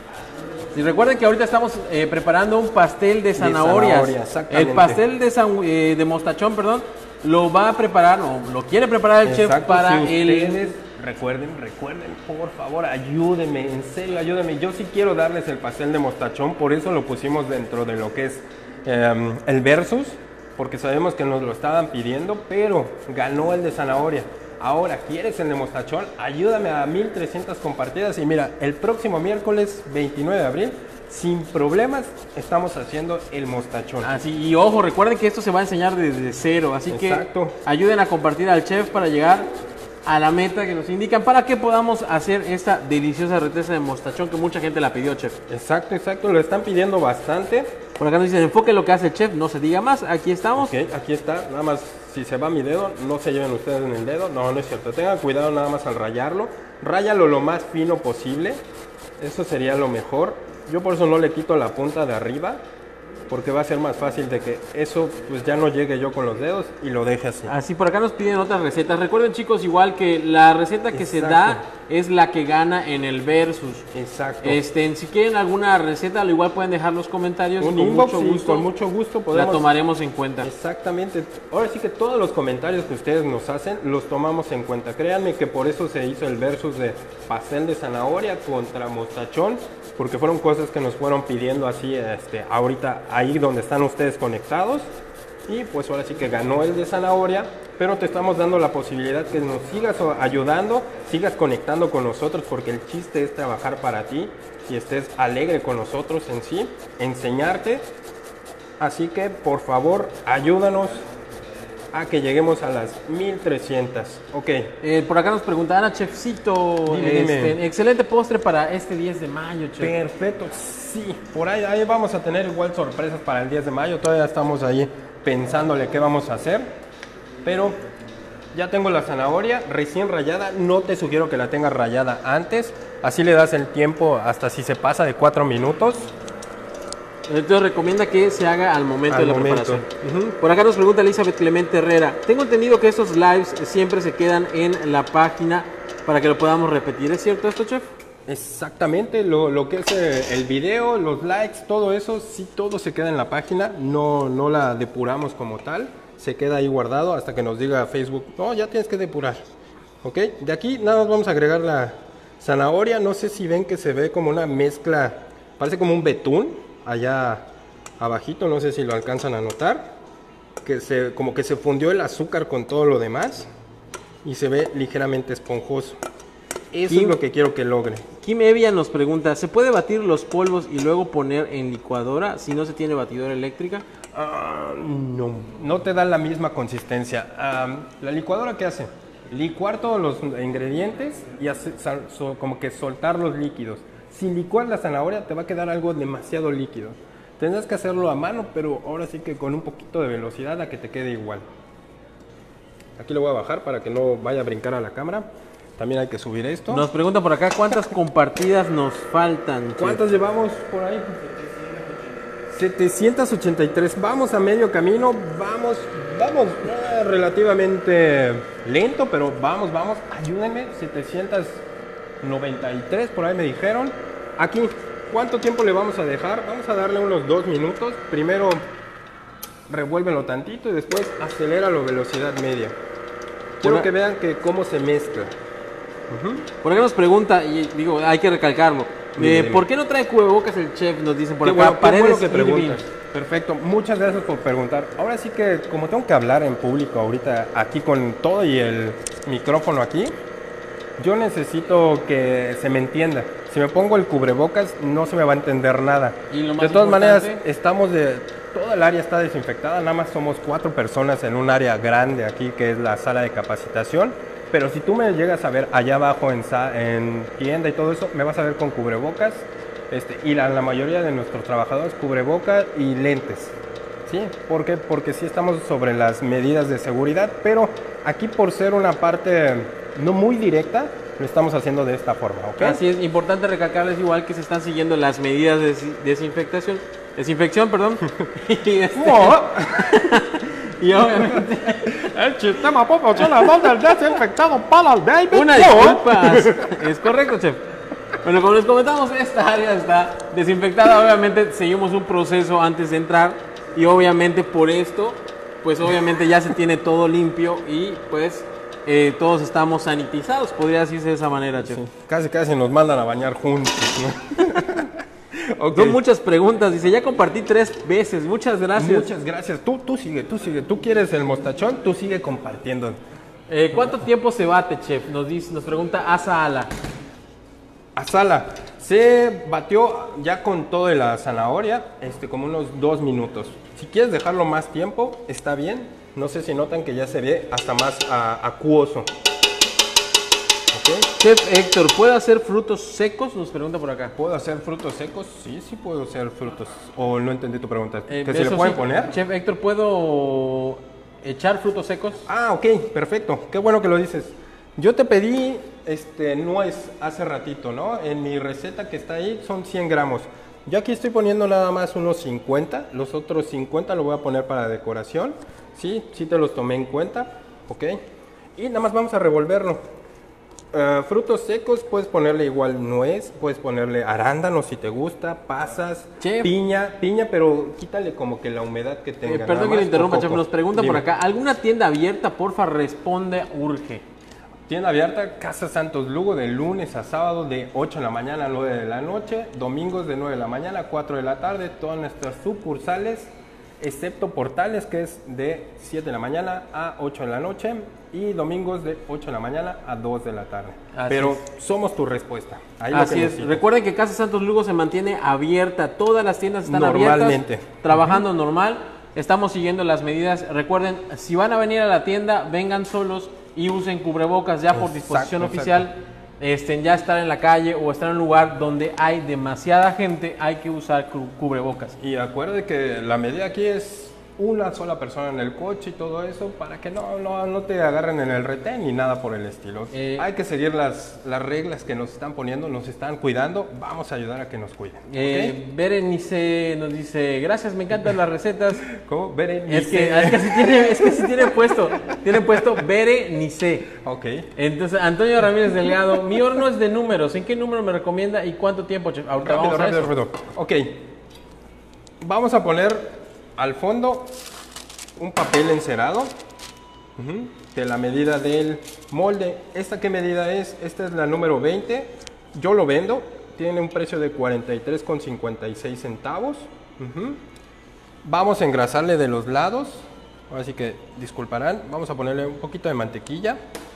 Y recuerden que ahorita estamos eh, preparando un pastel de zanahorias. De zanahoria, exactamente. El pastel de, san, eh, de mostachón, perdón, lo va a preparar, o lo quiere preparar el Exacto, chef para si el... ustedes, recuerden, recuerden, por favor, ayúdenme, en serio, ayúdenme. Yo sí quiero darles el pastel de mostachón, por eso lo pusimos dentro de lo que es eh, el versus, porque sabemos que nos lo estaban pidiendo, pero ganó el de zanahoria. Ahora, ¿quieres el de mostachón? Ayúdame a mil trescientas compartidas y mira, el próximo miércoles veintinueve de abril, sin problemas, estamos haciendo el mostachón. Así, y ojo, recuerden que esto se va a enseñar desde cero, así Exacto. que ayuden a compartir al chef para llegar a la meta que nos indican para que podamos hacer esta deliciosa receta de mostachón que mucha gente la pidió, chef. Exacto, exacto, lo están pidiendo bastante. Por acá nos dicen, enfoque lo que hace el chef, no se diga más, aquí estamos. Ok, aquí está, nada más, si se va mi dedo, no se lleven ustedes en el dedo, no, no es cierto, tengan cuidado nada más al rayarlo, ráyalo lo más fino posible, eso sería lo mejor. Yo por eso no le quito la punta de arriba, porque va a ser más fácil de que eso pues ya no llegue yo con los dedos y lo deje así. Así, por acá nos piden otras recetas. Recuerden, chicos, igual que la receta que Exacto. se da es la que gana en el versus. Exacto. Este, si quieren alguna receta, al igual pueden dejar los comentarios. Un con inbox mucho y gusto, con mucho gusto podemos... la tomaremos en cuenta. Exactamente. Ahora sí que todos los comentarios que ustedes nos hacen los tomamos en cuenta. Créanme que por eso se hizo el versus de pastel de zanahoria contra mostachón, porque fueron cosas que nos fueron pidiendo así este, ahorita ahí donde están ustedes conectados. Y pues ahora sí que ganó el de zanahoria, pero te estamos dando la posibilidad que nos sigas ayudando, sigas conectando con nosotros, porque el chiste es trabajar para ti y estés alegre con nosotros en sí, enseñarte. Así que por favor ayúdanos a que lleguemos a las mil trescientas. Ok. Eh, por acá nos preguntaban a Chefcito, Dime, este, dime. excelente postre para este diez de mayo, chef. Perfecto, sí, por ahí, ahí vamos a tener igual sorpresas para el diez de mayo, todavía estamos ahí pensándole qué vamos a hacer, pero ya tengo la zanahoria recién rallada, no te sugiero que la tengas rallada antes, así le das el tiempo hasta si se pasa de cuatro minutos. Entonces recomienda que se haga al momento Al de la momento. preparación. Ujú. Por acá nos pregunta Elizabeth Clemente Herrera. Tengo entendido que estos lives siempre se quedan en la página para que lo podamos repetir. ¿Es cierto esto, chef? Exactamente, lo, lo que es eh, el video, los likes, todo eso, sí, todo se queda en la página, no, no la depuramos como tal, se queda ahí guardado hasta que nos diga Facebook, no, ya tienes que depurar. Ok, de aquí nada más vamos a agregar la zanahoria, no sé si ven que se ve como una mezcla, parece como un betún, allá abajito, no sé si lo alcanzan a notar, que se, como que se fundió el azúcar con todo lo demás y se ve ligeramente esponjoso. Eso Kim, es lo que quiero que logre. Kim Evia nos pregunta, ¿se puede batir los polvos y luego poner en licuadora si no se tiene batidora eléctrica? Uh, no, no te da la misma consistencia. Um, ¿La licuadora qué hace? Licuar todos los ingredientes y hace, so, como que soltar los líquidos. Si licuar la zanahoria te va a quedar algo demasiado líquido. Tendrás que hacerlo a mano, pero ahora sí que con un poquito de velocidad a que te quede igual. Aquí lo voy a bajar para que no vaya a brincar a la cámara. También hay que subir esto. Nos pregunta por acá cuántas compartidas nos faltan, chef? ¿Cuántas llevamos por ahí? setecientos ochenta y tres. Vamos a medio camino. Vamos, vamos eh, relativamente lento, pero vamos, vamos. Ayúdenme. setecientos noventa y tres por ahí me dijeron. Aquí, ¿cuánto tiempo le vamos a dejar? Vamos a darle unos dos minutos. Primero revuélvelo tantito y después aceléralo a velocidad media. Quiero Una... que vean que cómo se mezcla. Uh-huh. Por acá nos pregunta, y digo, hay que recalcarlo, Dime, eh, dime. ¿por qué no trae cubrebocas el chef? Nos dicen por Qué acá, bueno, qué Paredes bueno que Irving. preguntas. Perfecto, muchas gracias por preguntar. Ahora sí que como tengo que hablar en público ahorita, aquí con todo y el micrófono aquí, yo necesito que se me entienda. Si me pongo el cubrebocas no se me va a entender nada. ¿Y lo más de todas importante? maneras, estamos de... Toda el área está desinfectada, nada más somos cuatro personas en un área grande aquí que es la sala de capacitación. Pero si tú me llegas a ver allá abajo en, en tienda y todo eso, me vas a ver con cubrebocas. Este, y la, la mayoría de nuestros trabajadores cubrebocas y lentes. ¿Sí? ¿Por qué? Porque sí estamos sobre las medidas de seguridad, pero aquí por ser una parte no muy directa, lo estamos haciendo de esta forma, ¿ok? Así es, importante recalcarles igual que se están siguiendo las medidas de des- desinfectación, desinfección, perdón. y, este, Y obviamente... El sistema proporcionador del desinfectado para el baby. Una disculpa. Es correcto, chef. Bueno, como les comentamos, esta área está desinfectada. Obviamente seguimos un proceso antes de entrar. Y obviamente por esto, pues obviamente ya se tiene todo limpio y pues eh, todos estamos sanitizados. Podría decirse de esa manera, chef. Sí, casi casi nos mandan a bañar juntos, ¿no? Okay. Son muchas preguntas. Dice, ya compartí tres veces. Muchas gracias. Muchas gracias. Tú, tú sigue, tú sigue. Tú quieres el mostachón, tú sigue compartiendo. Eh, ¿Cuánto tiempo se bate, chef? Nos dice, nos pregunta Asa Ala. Asala. Se batió ya con todo de la zanahoria, este, como unos dos minutos. Si quieres dejarlo más tiempo, está bien. No sé si notan que ya se ve hasta más a, acuoso. ¿Okay? Chef Héctor, ¿puedo hacer frutos secos? Nos pregunta por acá. ¿Puedo hacer frutos secos? Sí, sí puedo hacer frutos. O no entendí tu pregunta. Eh, ¿Que se le pueden sí. poner? Chef Héctor, ¿puedo echar frutos secos? Ah, ok, perfecto. Qué bueno que lo dices. Yo te pedí este, nuez hace ratito, ¿no? En mi receta que está ahí son cien gramos. Yo aquí estoy poniendo nada más unos cincuenta. Los otros cincuenta lo voy a poner para decoración. Sí, sí te los tomé en cuenta. Ok. Y nada más vamos a revolverlo. Uh, frutos secos, puedes ponerle igual nuez, puedes ponerle arándano si te gusta, pasas, Chef. piña, piña, pero quítale como que la humedad que tenga. Eh, perdón nada que le más, interrumpa, poco, chef. Nos pregunta Dime. por acá. ¿Alguna tienda abierta? Porfa, responde, urge. Tienda abierta, Casa Santos Lugo, de lunes a sábado de ocho de la mañana a nueve de la noche, domingos de nueve de la mañana a cuatro de la tarde, todas nuestras sucursales, excepto Portales, que es de siete de la mañana a ocho de la noche, y domingos de ocho de la mañana a dos de la tarde. Así Pero es. Somos tu respuesta. Ahí Así lo que es. necesites. Recuerden que Casa Santos Lugo se mantiene abierta. Todas las tiendas están Normalmente. abiertas, trabajando uh-huh. normal. Estamos siguiendo las medidas. Recuerden, si van a venir a la tienda, vengan solos y usen cubrebocas ya por Exacto, disposición exacto. oficial. Este, ya estar en la calle o estar en un lugar donde hay demasiada gente, hay que usar cu- cubrebocas. Y acuerde que la medida aquí es una sola persona en el coche y todo eso, para que no, no, no te agarren en el retén ni nada por el estilo. Eh, hay que seguir las, las reglas que nos están poniendo, nos están cuidando, vamos a ayudar a que nos cuiden. Eh, ¿Okay? Berenice nos dice, gracias, me encantan las recetas. ¿Cómo? Berenice. Es que, es que así tiene, es que así tiene puesto, tiene puesto Berenice. Ok. Entonces, Antonio Ramírez Delgado, mi horno es de números, ¿en qué número me recomienda y cuánto tiempo? Ahorita rápido, vamos a rápido, eso. rápido. Ok, vamos a poner al fondo un papel encerado uh-huh, de la medida del molde. ¿Esta qué medida es? Esta es la número veinte. Yo lo vendo. Tiene un precio de cuarenta y tres con cincuenta y seis centavos. Uh-huh. Vamos a engrasarle de los lados. Así que disculparán. Vamos a ponerle un poquito de mantequilla.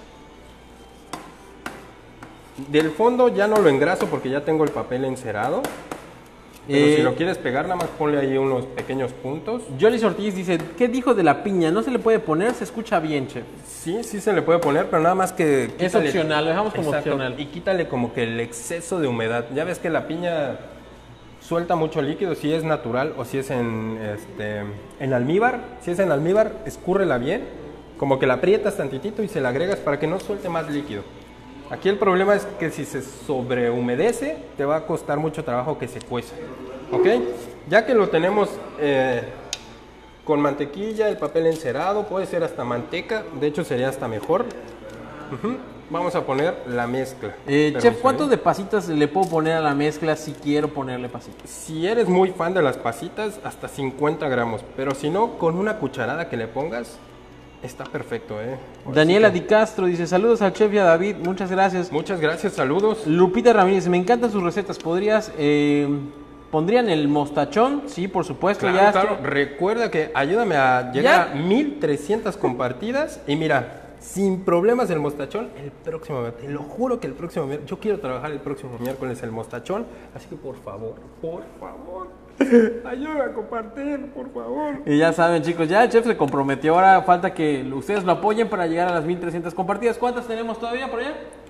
Del fondo ya no lo engraso porque ya tengo el papel encerado. Pero eh, si lo quieres pegar, nada más ponle ahí unos pequeños puntos. Jolis Ortiz dice, ¿qué dijo de la piña? ¿No se le puede poner? Se escucha bien, chef. Sí, sí se le puede poner, pero nada más que... Quítale, es opcional, lo dejamos como exacto, opcional. Y quítale como que el exceso de humedad. Ya ves que la piña suelta mucho líquido, si es natural o si es en, este, en almíbar. Si es en almíbar, escúrrela bien. Como que la aprietas tantitito y se la agregas para que no suelte más líquido. Aquí el problema es que si se sobrehumedece, te va a costar mucho trabajo que se cueza. ¿Ok? Ya que lo tenemos eh, con mantequilla, el papel encerado, puede ser hasta manteca, de hecho sería hasta mejor. Uh-huh. Vamos a poner la mezcla. Eh, chef, ¿cuántos de pasitas le puedo poner a la mezcla si quiero ponerle pasitas? Si eres muy fan de las pasitas, hasta cincuenta gramos, pero si no, con una cucharada que le pongas, está perfecto, ¿eh? Daniela que... Di Castro dice, saludos al chef y a David, muchas gracias. Muchas gracias, saludos. Lupita Ramírez, me encantan sus recetas, ¿podrías, eh, pondrían el mostachón? Sí, por supuesto. Claro, ya claro. estoy... Recuerda que ayúdame a llegar ¿Ya? a mil trescientas compartidas y mira, sin problemas el mostachón, el próximo, te lo juro que el próximo, yo quiero trabajar el próximo miércoles el mostachón, así que por favor, por favor. Ayuda a compartir, por favor. Y ya saben, chicos, ya el chef se comprometió. Ahora falta que ustedes lo apoyen para llegar a las mil trescientas compartidas. ¿Cuántas tenemos todavía por allá?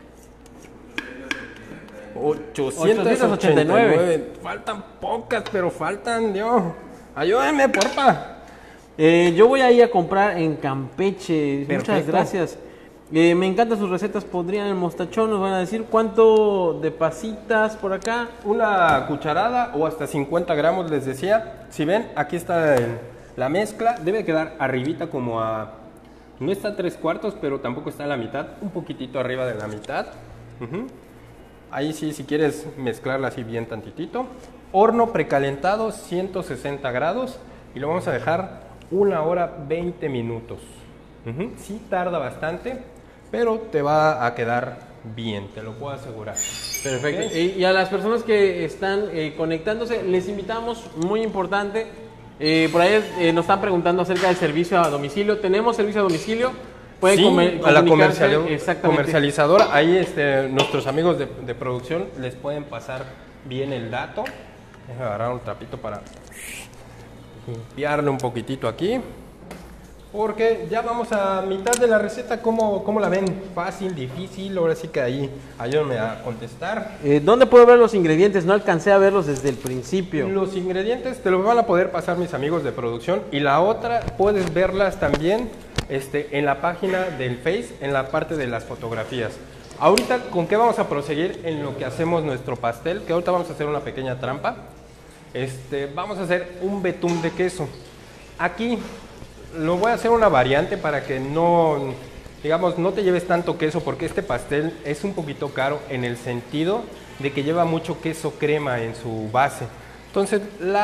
ochocientos ochenta y nueve. Faltan pocas, pero faltan, Dios. Ayúdenme, porfa. Eh, yo voy a ir a comprar en Campeche. Perfecto. Muchas gracias. Eh, me encantan sus recetas, pondrían el mostachón, nos van a decir cuánto de pasitas por acá. Una cucharada o hasta cincuenta gramos les decía. Si ven, aquí está el, La mezcla debe quedar arribita como a... No está a tres cuartos, pero tampoco está a la mitad. Un poquitito arriba de la mitad. Uh-huh. Ahí sí, si quieres mezclarla así bien tantitito. Horno precalentado, ciento sesenta grados. Y lo vamos a dejar una hora veinte minutos. Uh-huh. Sí tarda bastante, pero te va a quedar bien, te lo puedo asegurar. Perfecto. Okay. Y a las personas que están eh, conectándose, les invitamos, muy importante, eh, por ahí eh, nos están preguntando acerca del servicio a domicilio. Tenemos servicio a domicilio. Pueden sí, comer, a la comercial, exactamente. comercializadora, ahí este, nuestros amigos de, de producción les pueden pasar bien el dato. Voy a agarrar un trapito para limpiarle un poquitito aquí. Porque ya vamos a mitad de la receta. ¿Cómo, cómo la ven? ¿Fácil, difícil? Ahora sí que ahí ayúdenme a contestar. Eh, ¿Dónde puedo ver los ingredientes? No alcancé a verlos desde el principio. Los ingredientes te los van a poder pasar mis amigos de producción. Y la otra, puedes verlas también este, en la página del Face, en la parte de las fotografías. Ahorita, ¿con qué vamos a proseguir en lo que hacemos nuestro pastel? Que ahorita vamos a hacer una pequeña trampa. Este, vamos a hacer un betún de queso. Aquí lo voy a hacer una variante para que no, digamos, no te lleves tanto queso, porque este pastel es un poquito caro en el sentido de que lleva mucho queso crema en su base. Entonces,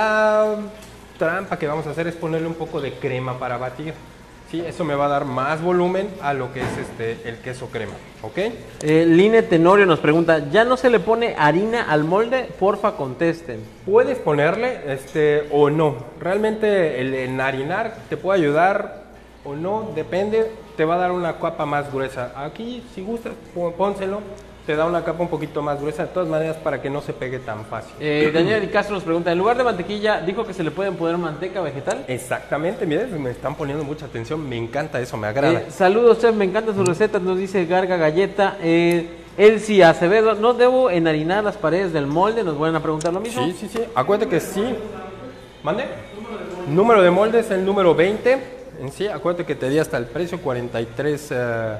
la trampa que vamos a hacer es ponerle un poco de crema para batir. Sí, eso me va a dar más volumen a lo que es este, el queso crema, ¿ok? Eh, Line Tenorio nos pregunta, ¿ya no se le pone harina al molde? Porfa, contesten. Puedes ponerle este, o no. Realmente el enharinar te puede ayudar o no, depende. Te va a dar una capa más gruesa. Aquí, si gustas, pónselo. Te da una capa un poquito más gruesa, de todas maneras, para que no se pegue tan fácil. Eh, Daniel Di Castro nos pregunta, en lugar de mantequilla, dijo que se le pueden poner manteca vegetal. Exactamente, miren, me están poniendo mucha atención, me encanta eso, me agrada. Eh, saludos, chef, me encantan sus recetas, nos dice Garga Galleta. Eh, Elsie Acevedo, ¿no debo enharinar las paredes del molde? Nos vuelven a preguntar lo mismo. Sí, sí, sí, acuérdate que sí. ¿Mande? Número de molde es el número veinte. En sí, acuérdate que te di hasta el precio, cuarenta y tres... Uh,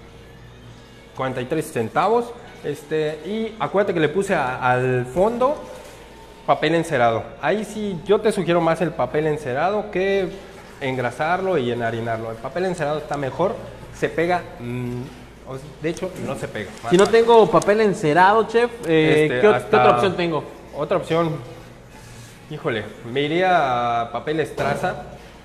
cuarenta y tres centavos, este, y acuérdate que le puse a, al fondo papel encerado. Ahí sí yo te sugiero más el papel encerado que engrasarlo y enharinarlo. El papel encerado está mejor, se pega, mmm, de hecho no se pega. Si no tengo papel encerado, chef, eh, este, ¿qué, ¿qué otra opción tengo? Otra opción, híjole, me iría a papel estraza.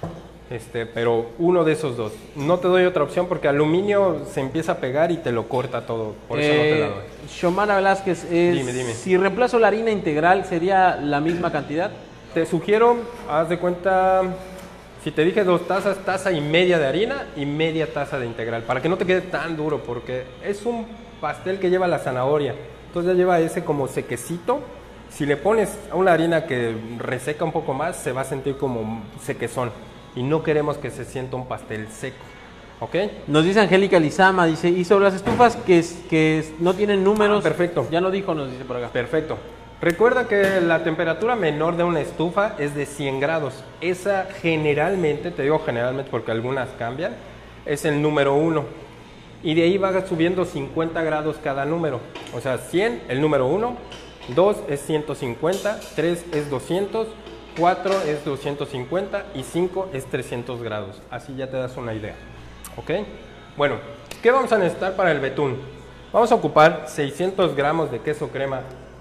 Este, pero uno de esos dos. No te doy otra opción porque aluminio se empieza a pegar y te lo corta todo. Por eso eh, no te la doy. Xiomara Velázquez, es, dime, dime. Si reemplazo la harina integral, ¿sería la misma cantidad? Te sugiero, haz de cuenta, si te dije dos tazas, taza y media de harina y media taza de integral. Para que no te quede tan duro, porque es un pastel que lleva la zanahoria. Entonces ya lleva ese como sequecito. Si le pones a una harina que reseca un poco más, se va a sentir como sequezón. Y no queremos que se sienta un pastel seco, ¿ok? Nos dice Angélica Lizama, dice, y sobre las estufas que, que no tienen números... Ah, perfecto. Ya lo dijo, nos dice por acá. Perfecto. Recuerda que la temperatura menor de una estufa es de cien grados. Esa generalmente, te digo generalmente porque algunas cambian, es el número uno. Y de ahí va subiendo cincuenta grados cada número. O sea, cien, el número uno, dos es ciento cincuenta, tres es doscientos, cuatro es doscientos cincuenta y cinco es trescientos grados. Así ya te das una idea. ¿Ok? Bueno, ¿qué vamos a necesitar para el betún? Vamos a ocupar seiscientos gramos de queso crema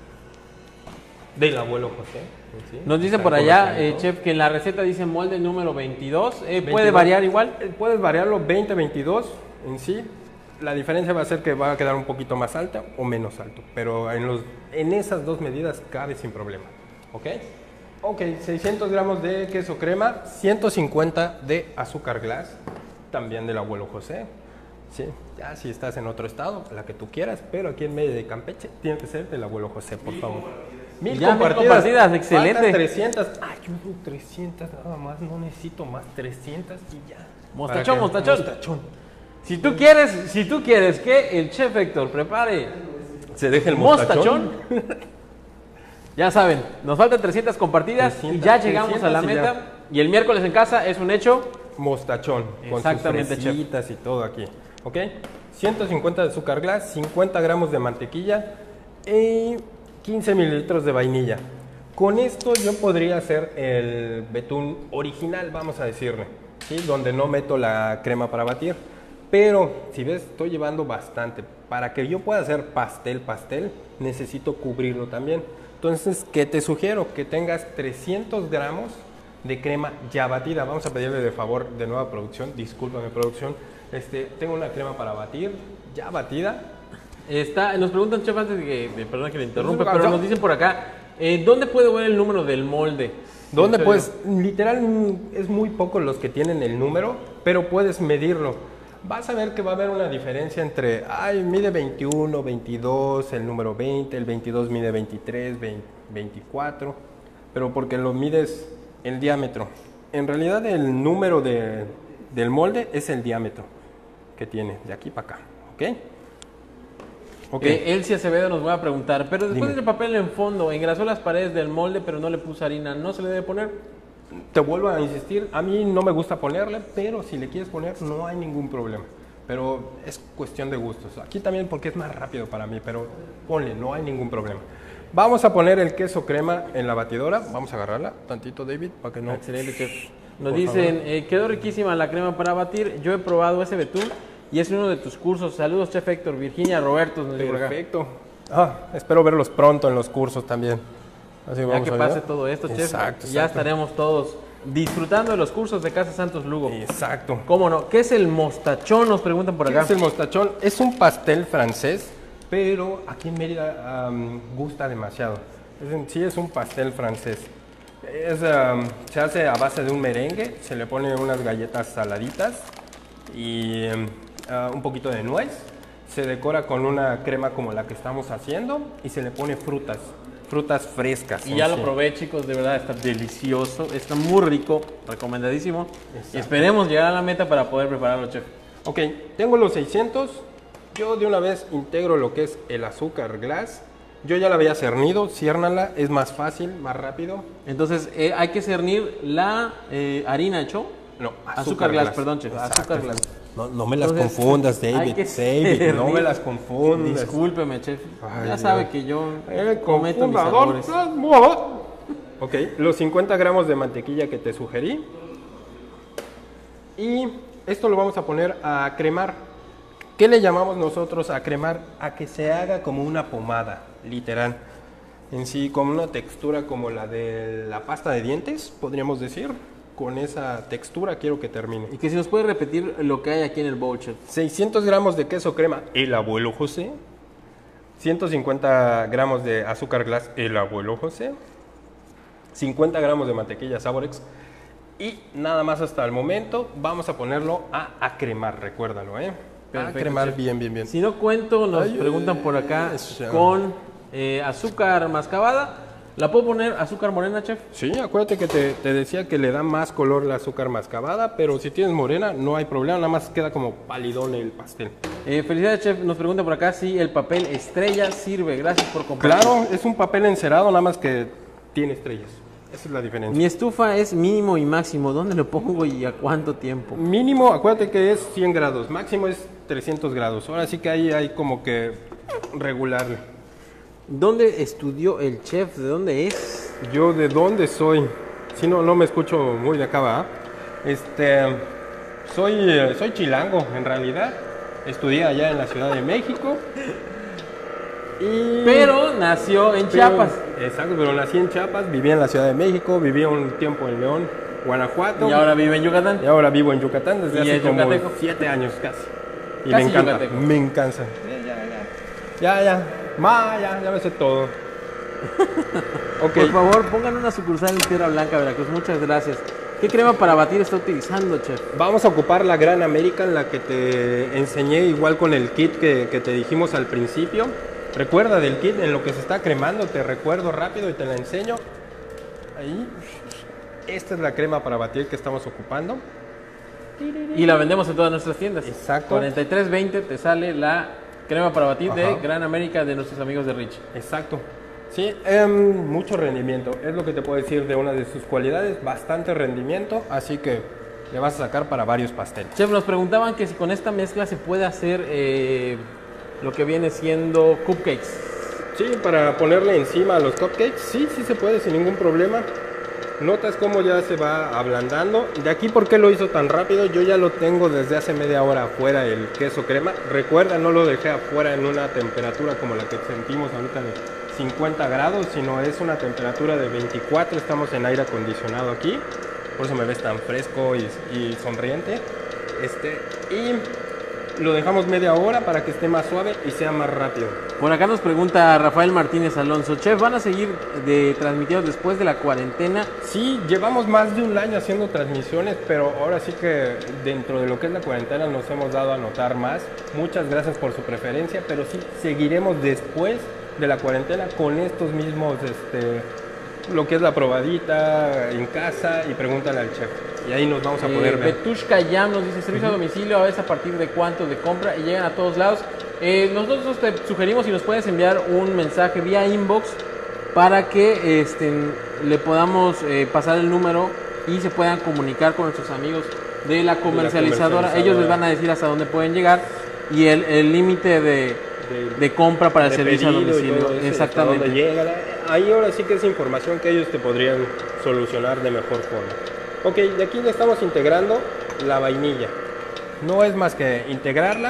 del abuelo José. ¿Sí? Nos dice por allá, eh, chef, que en la receta dice molde número veintidós. Eh, veintidós. ¿Puede variar igual? Eh, puedes variarlo veinte, veintidós en sí. La diferencia va a ser que va a quedar un poquito más alta o menos alto. Pero en, los, en esas dos medidas cabe sin problema. ¿Ok? Ok, seiscientos gramos de queso crema, ciento cincuenta de azúcar glass, también del abuelo José. Sí, ya si estás en otro estado, la que tú quieras, pero aquí en medio de Campeche tiene que ser del abuelo José, por favor. Mil ya, compartidas, mil compartidas, excelente. Faltan trescientas. Ay, yo uso trescientas nada más, no necesito más, trescientas y ya. Mostachón, mostachón. mostachón. Si tú quieres, si tú quieres que el chef Héctor prepare, se deje el mostachón. mostachón ya saben, nos faltan trescientas compartidas trescientas, y ya llegamos a la meta. Ya. Y el miércoles en casa es un hecho. Mostachón. Exactamente, con sus fresitas y todo aquí. ¿Ok? ciento cincuenta de azúcar glass, cincuenta gramos de mantequilla y quince mililitros de vainilla. Con esto yo podría hacer el betún original, vamos a decirle, ¿sí? Donde no meto la crema para batir. Pero, si ves, estoy llevando bastante. Para que yo pueda hacer pastel, pastel, necesito cubrirlo también. Entonces, ¿qué te sugiero? Que tengas trescientos gramos de crema ya batida. Vamos a pedirle de favor de nueva producción, discúlpame producción. Este, tengo una crema para batir, ya batida. Está, nos preguntan, chef, antes de que, de- perdón que le interrumpa, pero nos dicen por acá, eh, ¿dónde puedo ver el número del molde? ¿Dónde? En Pues serio. literal es muy poco los que tienen el número, pero puedes medirlo. Vas a ver que va a haber una diferencia entre, ay, mide veintiuno, veintidós, el número veinte, el veintidós mide veintitrés, veinte, veinticuatro, pero porque lo mides el diámetro. En realidad el número de, del molde es el diámetro que tiene, de aquí para acá, ¿ok? Ok. Eh, Elsie Acevedo nos va a preguntar, pero después Dime. del papel en fondo, engrasó las paredes del molde, pero no le puso harina, ¿no se le debe poner? Te vuelvo a insistir, a mí no me gusta ponerle, pero si le quieres poner no hay ningún problema. Pero es cuestión de gustos. Aquí también porque es más rápido para mí, pero ponle, no hay ningún problema. Vamos a poner el queso crema en la batidora. Vamos a agarrarla tantito, David, para que no... Excelente, chef. Nos Por dicen, eh, quedó riquísima la crema para batir, yo he probado ese betún y es uno de tus cursos. Saludos, chef Héctor. Virginia Roberto nos dice por acá. Perfecto. Ah, espero verlos pronto en los cursos también. Así Ya vamos que a pase ver. todo esto, chef, Exacto, ya exacto. estaremos todos disfrutando de los cursos de Casa Santos Lugo. Exacto. ¿Cómo no? ¿Qué es el mostachón? Nos preguntan por ¿Qué acá. es el mostachón? Es un pastel francés, pero aquí en Mérida um, gusta demasiado. Es en sí es un pastel francés. Es, um, se hace a base de un merengue, se le pone unas galletas saladitas y um, uh, un poquito de nuez. Se decora con una crema como la que estamos haciendo y se le pone frutas, frutas frescas. Y en ya lo sí. probé, chicos, de verdad está delicioso, está muy rico, recomendadísimo. Exacto. Y esperemos llegar a la meta para poder prepararlo, chef. Ok, tengo los seiscientos. Yo de una vez integro lo que es el azúcar glass. Yo ya la había cernido, ciérnala, es más fácil, más rápido. Entonces, eh, hay que cernir la eh, harina, ¿hecho? No, Azúcar glass, perdón, chef, Exacto. azúcar glass. No, no me las Entonces, confundas, hay David. que David, no cernir. me las confundas. Discúlpeme, chef. Ay, ya Dios. sabe que yo Eh, cometo mis confundador. errores. Ok, los cincuenta gramos de mantequilla que te sugerí. Y esto lo vamos a poner a cremar. ¿Qué le llamamos nosotros a cremar? A que se haga como una pomada, literal. En sí, con una textura como la de la pasta de dientes, podríamos decir. Con esa textura quiero que termine. Y que si nos puede repetir lo que hay aquí en el bowl, chef. seiscientos gramos de queso crema, el abuelo José. ciento cincuenta gramos de azúcar glass, el abuelo José. cincuenta gramos de mantequilla Saborex. Y nada más hasta el momento. Vamos a ponerlo a, a cremar, recuérdalo, ¿eh? Perfecto, a cremar chef. bien, bien, bien. Si no cuento, nos Ay, preguntan ay, por acá eso. con eh, azúcar mascabada. ¿La puedo poner azúcar morena, chef? Sí, acuérdate que te, te decía que le da más color la azúcar mascabada, pero si tienes morena no hay problema, nada más queda como palidón el pastel. Eh, felicidades, chef. Nos pregunta por acá si el papel estrella sirve. Gracias por compartir. Claro, es un papel encerado, nada más que tiene estrellas. Esa es la diferencia. Mi estufa es mínimo y máximo. ¿Dónde lo pongo y a cuánto tiempo? Mínimo, acuérdate que es cien grados, máximo es trescientos grados. Ahora sí que ahí hay como que regular. ¿Dónde estudió el chef? ¿De dónde es? Yo de dónde soy, si no, no me escucho muy de acá, ¿va? Este, soy, eh, soy chilango en realidad. Estudié allá en la Ciudad de México. Y... Pero nació en pero- Chiapas. Exacto, pero nací en Chiapas, viví en la Ciudad de México, viví un tiempo en León, Guanajuato. Y ahora vive en Yucatán. Y ahora vivo en Yucatán desde ¿Y hace es como yucateco? siete años casi. Y Casi me encanta, yucateco. me encanta. Ya, ya, ya, ma, ya, ya me sé todo. Ok, Por favor, pongan una sucursal en Tierra Blanca, Veracruz. Muchas gracias. ¿Qué crema para batir está utilizando, chef? vamos a ocupar la Gran American, la que te enseñé igual con el kit que, que te dijimos al principio. Recuerda del kit en lo que se está cremando, te recuerdo rápido y te la enseño. Ahí, esta es la crema para batir que estamos ocupando. Y la vendemos en todas nuestras tiendas. Exacto. cuarenta y tres veinte te sale la crema para batir de Ajá. Gran América de nuestros amigos de Rich. Exacto. Sí, em, mucho rendimiento. Es lo que te puedo decir de una de sus cualidades. Bastante rendimiento, así que le vas a sacar para varios pasteles. Chef, nos preguntaban que si con esta mezcla se puede hacer eh, lo que viene siendo cupcakes. Sí, para ponerle encima a los cupcakes, sí, sí se puede sin ningún problema. Notas cómo ya se va ablandando. De aquí, ¿por qué lo hizo tan rápido? Yo ya lo tengo desde hace media hora afuera el queso crema. Recuerda, no lo dejé afuera en una temperatura como la que sentimos ahorita de cincuenta grados, sino es una temperatura de veinticuatro. Estamos en aire acondicionado aquí, por eso me ves tan fresco y, y sonriente. Este, y lo dejamos media hora para que esté más suave y sea más rápido. Por acá nos pregunta Rafael Martínez Alonso, chef, ¿van a seguir de transmitidos después de la cuarentena? Sí, llevamos más de un año haciendo transmisiones, pero ahora sí que dentro de lo que es la cuarentena nos hemos dado a notar más. Muchas gracias por su preferencia, pero sí seguiremos después de la cuarentena con estos mismos, este, lo que es la probadita en casa y pregúntale al chef. Y ahí nos vamos a poder eh, ver. Betushka Yam nos dice, servicio uh-huh. a domicilio, a veces a partir de cuánto de compra y llegan a todos lados. Eh, nosotros te sugerimos si nos puedes enviar un mensaje vía inbox para que este, le podamos eh, pasar el número y se puedan comunicar con nuestros amigos de la comercializadora. La comercializadora. Ellos les van a decir hasta dónde pueden llegar y el límite de, de, de compra para el servicio a domicilio. Eso, exactamente. Llega. Ahí ahora sí que es información que ellos te podrían solucionar de mejor forma. Ok, de aquí le estamos integrando la vainilla. No es más que integrarla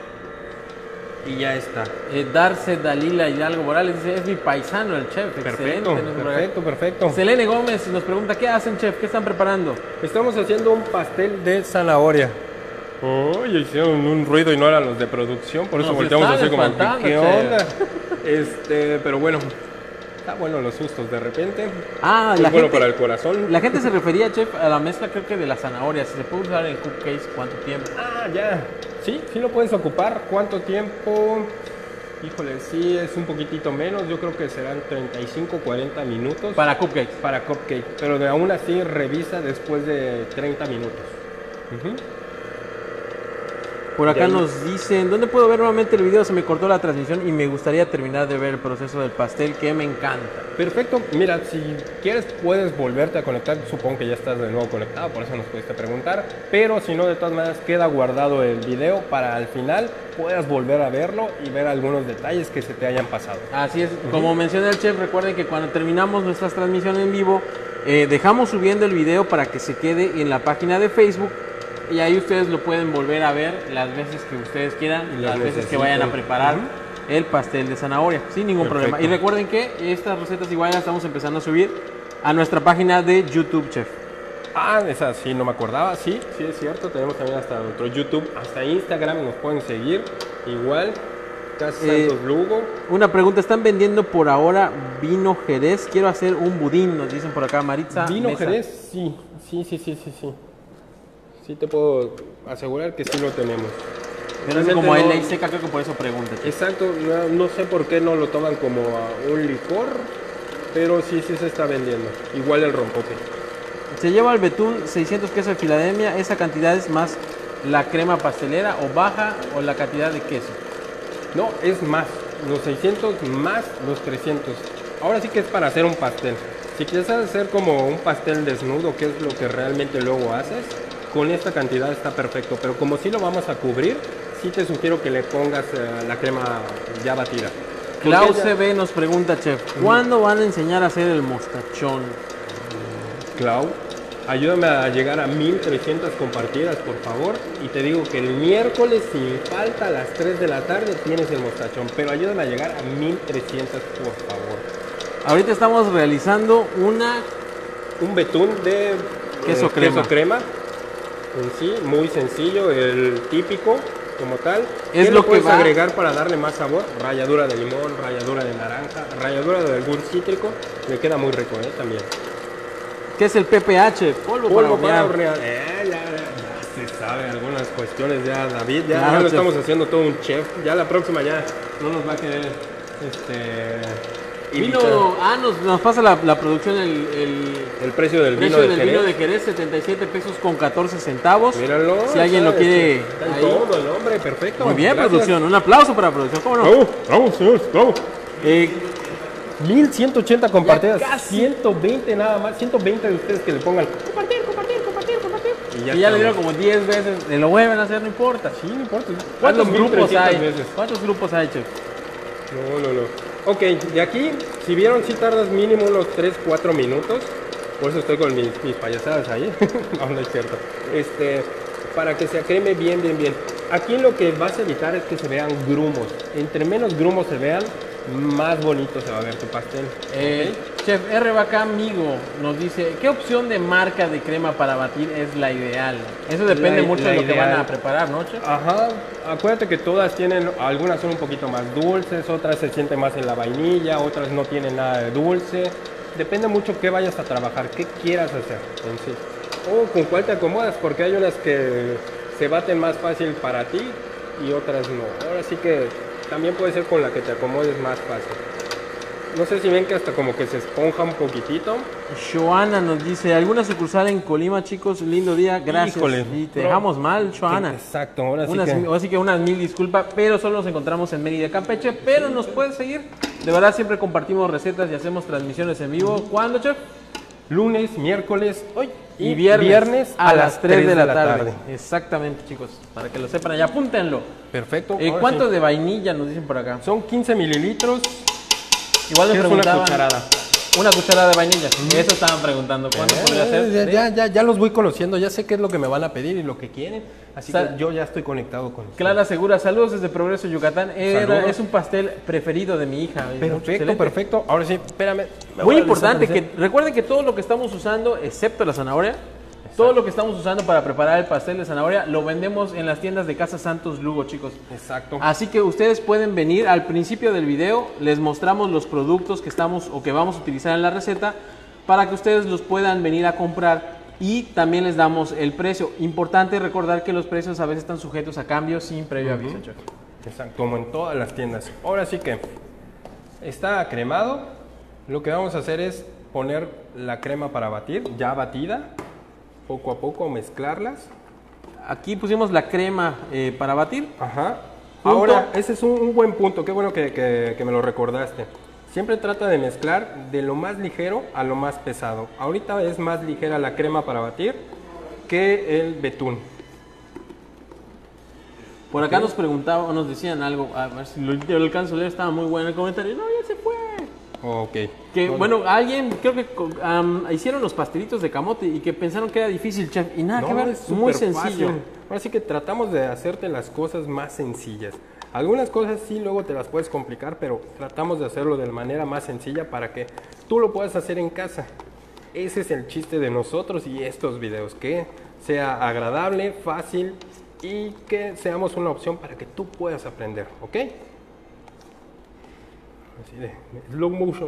y ya está. Eh, Darce Dalila Hidalgo Morales dice, es mi paisano el chef. Perfecto, excelente. perfecto, perfecto. Selene Gómez nos pregunta, ¿qué hacen, chef? ¿Qué están preparando? Estamos haciendo un pastel de zanahoria. Oye, hicieron un ruido y no eran los de producción, por eso no, volteamos así como, ¿qué, ¿qué onda? este, pero bueno, está bueno los sustos de repente. Ah, es la bueno gente, para el corazón. La gente se refería, chef, a la mezcla creo que de la zanahoria. Si se puede usar en cupcakes, ¿cuánto tiempo? Ah, ya. Sí, sí lo puedes ocupar. ¿Cuánto tiempo? Híjole, sí, es un poquitito menos. Yo creo que serán treinta y cinco, cuarenta minutos. Para cupcakes. Para cupcake. Pero de aún así revisa después de treinta minutos. Uh-huh. Por acá nos dicen, ¿dónde puedo ver nuevamente el video? Se me cortó la transmisión y me gustaría terminar de ver el proceso del pastel, que me encanta. Perfecto. Mira, si quieres puedes volverte a conectar. Supongo que ya estás de nuevo conectado, por eso nos pudiste preguntar. Pero si no, de todas maneras queda guardado el video para al final puedas volver a verlo y ver algunos detalles que se te hayan pasado. Así es. Uh-huh. Como menciona el chef, recuerden que cuando terminamos nuestras transmisiones en vivo, eh, dejamos subiendo el video para que se quede en la página de Facebook. Y ahí ustedes lo pueden volver a ver las veces que ustedes quieran, y las veces que vayan a preparar uh-huh. el pastel de zanahoria, sin ningún Perfecto. problema. Y recuerden que estas recetas igual las estamos empezando a subir a nuestra página de YouTube, chef. Ah, esa sí, no me acordaba. Sí, sí es cierto. Tenemos también hasta nuestro YouTube, hasta Instagram nos pueden seguir. Igual, Casa eh, Santos Lugo. Una pregunta, ¿están vendiendo por ahora vino Jerez? Quiero hacer un budín, nos dicen por acá, Maritza ¿Vino Mesa. Jerez? Sí, sí, sí, sí, sí, sí. Sí te puedo asegurar que sí lo tenemos. Pero es como hay no, ley seca, creo que por eso pregunta. Exacto, no, no sé por qué no lo toman como a un licor, pero sí, sí se está vendiendo. Igual el rompope. Se lleva al betún seiscientos quesos de Filadelfia, ¿esa cantidad es más la crema pastelera o baja o la cantidad de queso? No, es más, los seiscientos más los trescientos. Ahora sí que es para hacer un pastel. Si quieres hacer como un pastel desnudo, que es lo que realmente luego haces, con esta cantidad está perfecto, pero como sí lo vamos a cubrir, sí te sugiero que le pongas uh, la crema ya batida. Klaus C B nos pregunta, chef, ¿cuándo van a enseñar a hacer el mostachón? Clau, ayúdame a llegar a mil trescientas compartidas, por favor, y te digo que el miércoles, sin falta, a las tres de la tarde tienes el mostachón, pero ayúdame a llegar a mil trescientas, por favor. Ahorita estamos realizando una... un betún de queso, eh, crema. queso crema. En sí, muy sencillo, el típico como tal. Es ¿Qué lo le puedes que va... agregar para darle más sabor? Ralladura de limón, ralladura de naranja, ralladura de algún cítrico. Le queda muy rico, ¿eh? También. ¿Qué es el P P H? Polvo, Polvo para hornear. Para hornear. Eh, ya, ya, ya se sabe algunas cuestiones ya, David. Ya, claro, ya lo chef. estamos haciendo todo un chef. Ya la próxima ya no nos va a querer este... Vino, ah, nos, nos pasa la, la producción el, el, el precio del precio vino del de Jerez. vino de Jerez, setenta y siete pesos con catorce centavos. Míralo. Si alguien lo quiere. Está en todo el nombre, perfecto. Muy bien, Gracias. producción. Un aplauso para la producción. ¿Cómo no? Bravo, bravo, señores, bravo. Eh, mil ciento ochenta compartidas. Casi. ciento veinte nada más. ciento veinte de ustedes que le pongan compartir, compartir, compartir, compartir. Y ya, y ya le dieron como diez veces. Le lo vuelven a hacer, no importa. Sí, no importa. ¿Cuántos grupos hay? Veces. ¿Cuántos grupos hay, chef? No, no, no. Ok, de aquí, si vieron, si tardas mínimo unos tres cuatro minutos. Por eso estoy con mis, mis payasadas ahí. No, no es cierto. Este, para que se acreme bien, bien, bien. Aquí lo que vas a evitar es que se vean grumos. Entre menos grumos se vean, más bonito se va a ver tu pastel. Eh, ¿Okay? Chef R. Bacá Amigo nos dice, ¿qué opción de marca de crema para batir es la ideal? Eso depende La- mucho la de lo que van ideal. a preparar, ¿no, Chef? Ajá, acuérdate que todas tienen, algunas son un poquito más dulces, otras se sienten más en la vainilla, otras no tienen nada de dulce. Depende mucho qué vayas a trabajar, qué quieras hacer en sí. O con cuál te acomodas, porque hay unas que se baten más fácil para ti y otras no. Ahora sí que también puede ser con la que te acomodes más fácil. No sé si ven que hasta como que se esponja un poquitito. Joana nos dice, ¿alguna sucursal en Colima, chicos? Lindo día, gracias. Híjole, y te no. dejamos mal, Joana. Exacto, ahora sí Unas, que... Así que unas mil disculpas, pero solo nos encontramos en Mérida, Campeche, pero nos puedes seguir. De verdad, siempre compartimos recetas y hacemos transmisiones en vivo. ¿Cuándo, Chef? Lunes, miércoles hoy Y viernes, a, las tres de la, tarde. Exactamente, chicos. Para que lo sepan allá, apúntenlo. Perfecto. Eh, ahora ¿Cuánto sí. de vainilla nos dicen por acá? Son quince mililitros. Igual me ¿Qué es una preguntaban. cucharada? Una cucharada de vainilla. Eso estaban preguntando. ¿Cuánto podría ser? Ya, de- ya, ya, ya los voy conociendo, ya sé qué es lo que me van a pedir y lo que quieren. Así Sa- que yo ya estoy conectado con ustedes. Clara Segura, saludos desde Progreso, Yucatán. Era- Saludos. es un pastel preferido de mi hija. Perfecto, Excelente. perfecto. Ahora sí, espérame. me voy Muy a importante que desaparecer. recuerden que todo lo que estamos usando, excepto la zanahoria, todo lo que estamos usando para preparar el pastel de zanahoria, lo vendemos en las tiendas de Casa Santos Lugo, chicos. Exacto. Así que ustedes pueden venir al principio del video, les mostramos los productos que estamos o que vamos a utilizar en la receta para que ustedes los puedan venir a comprar y también les damos el precio. Importante recordar que los precios a veces están sujetos a cambios sin previo aviso, chef. Exacto, como en todas las tiendas. Ahora sí que está cremado. Lo que vamos a hacer es poner la crema para batir, ya batida, poco a poco mezclarlas. Aquí pusimos la crema eh, para batir. Ajá. Punto. Ahora, ese es un, un buen punto, qué bueno que, que- que me lo recordaste. Siempre trata de mezclar de lo más ligero a lo más pesado. Ahorita es más ligera la crema para batir que el betún. Por acá nos preguntaban o nos decían algo, a ver si lo, yo lo alcanzo a leer, estaba muy bueno el comentario. No, ya se fue. Ok. Que No, bueno, alguien creo que um, hicieron los pastelitos de camote y que pensaron que era difícil, chef, y nada no, que ver, es muy súper sencillo. fácil. Ahora sí que tratamos de hacerte las cosas más sencillas. Algunas cosas sí luego te las puedes complicar, pero tratamos de hacerlo de la manera más sencilla para que tú lo puedas hacer en casa. Ese es el chiste de nosotros y estos videos, que sea agradable, fácil y que seamos una opción para que tú puedas aprender, ¿ok? Así de slow motion.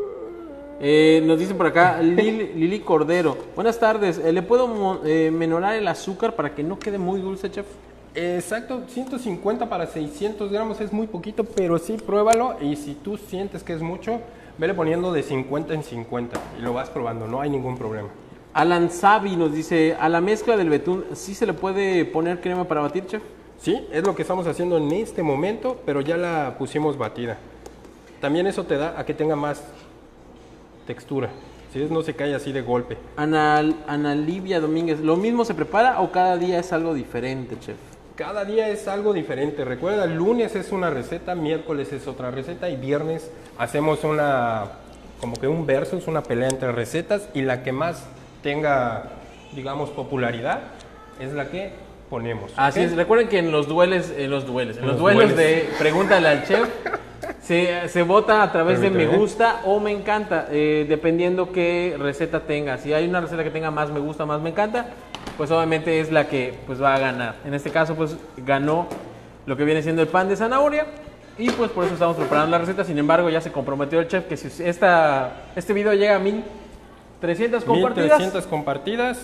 Eh, nos dicen por acá, Lili, Lili Cordero. Buenas tardes, eh, ¿le puedo mo- eh, menorar el azúcar para que no quede muy dulce, chef? Exacto, ciento cincuenta para seiscientos gramos es muy poquito, pero sí, pruébalo y si tú sientes que es mucho, vele poniendo de cincuenta en cincuenta y lo vas probando, no hay ningún problema. Alan Savi nos dice, a la mezcla del betún, ¿sí se le puede poner crema para batir, chef? Sí, es lo que estamos haciendo en este momento, pero ya la pusimos batida. También eso te da a que tenga más textura, si es no se cae así de golpe. Ana, Ana Livia Domínguez, ¿lo mismo se prepara o cada día es algo diferente, chef? Cada día es algo diferente. Recuerda, el lunes es una receta, miércoles es otra receta y viernes hacemos una, como que un versus, una pelea entre recetas y la que más tenga, digamos, popularidad es la que ponemos. Así ¿ok? es, recuerden que en los dueles, en los dueles, en los, Los duelos dueles. de Pregúntale al Chef, se, se vota a través de me Permíteme. gusta o me encanta, eh, dependiendo qué receta tenga. Si hay una receta que tenga más me gusta, más me encanta, pues obviamente es la que pues va a ganar. En este caso pues ganó lo que viene siendo el pan de zanahoria y pues por eso estamos preparando la receta. Sin embargo ya se comprometió el chef que si esta, este video llega a mil trescientas mil compartidas, trescientas compartidas.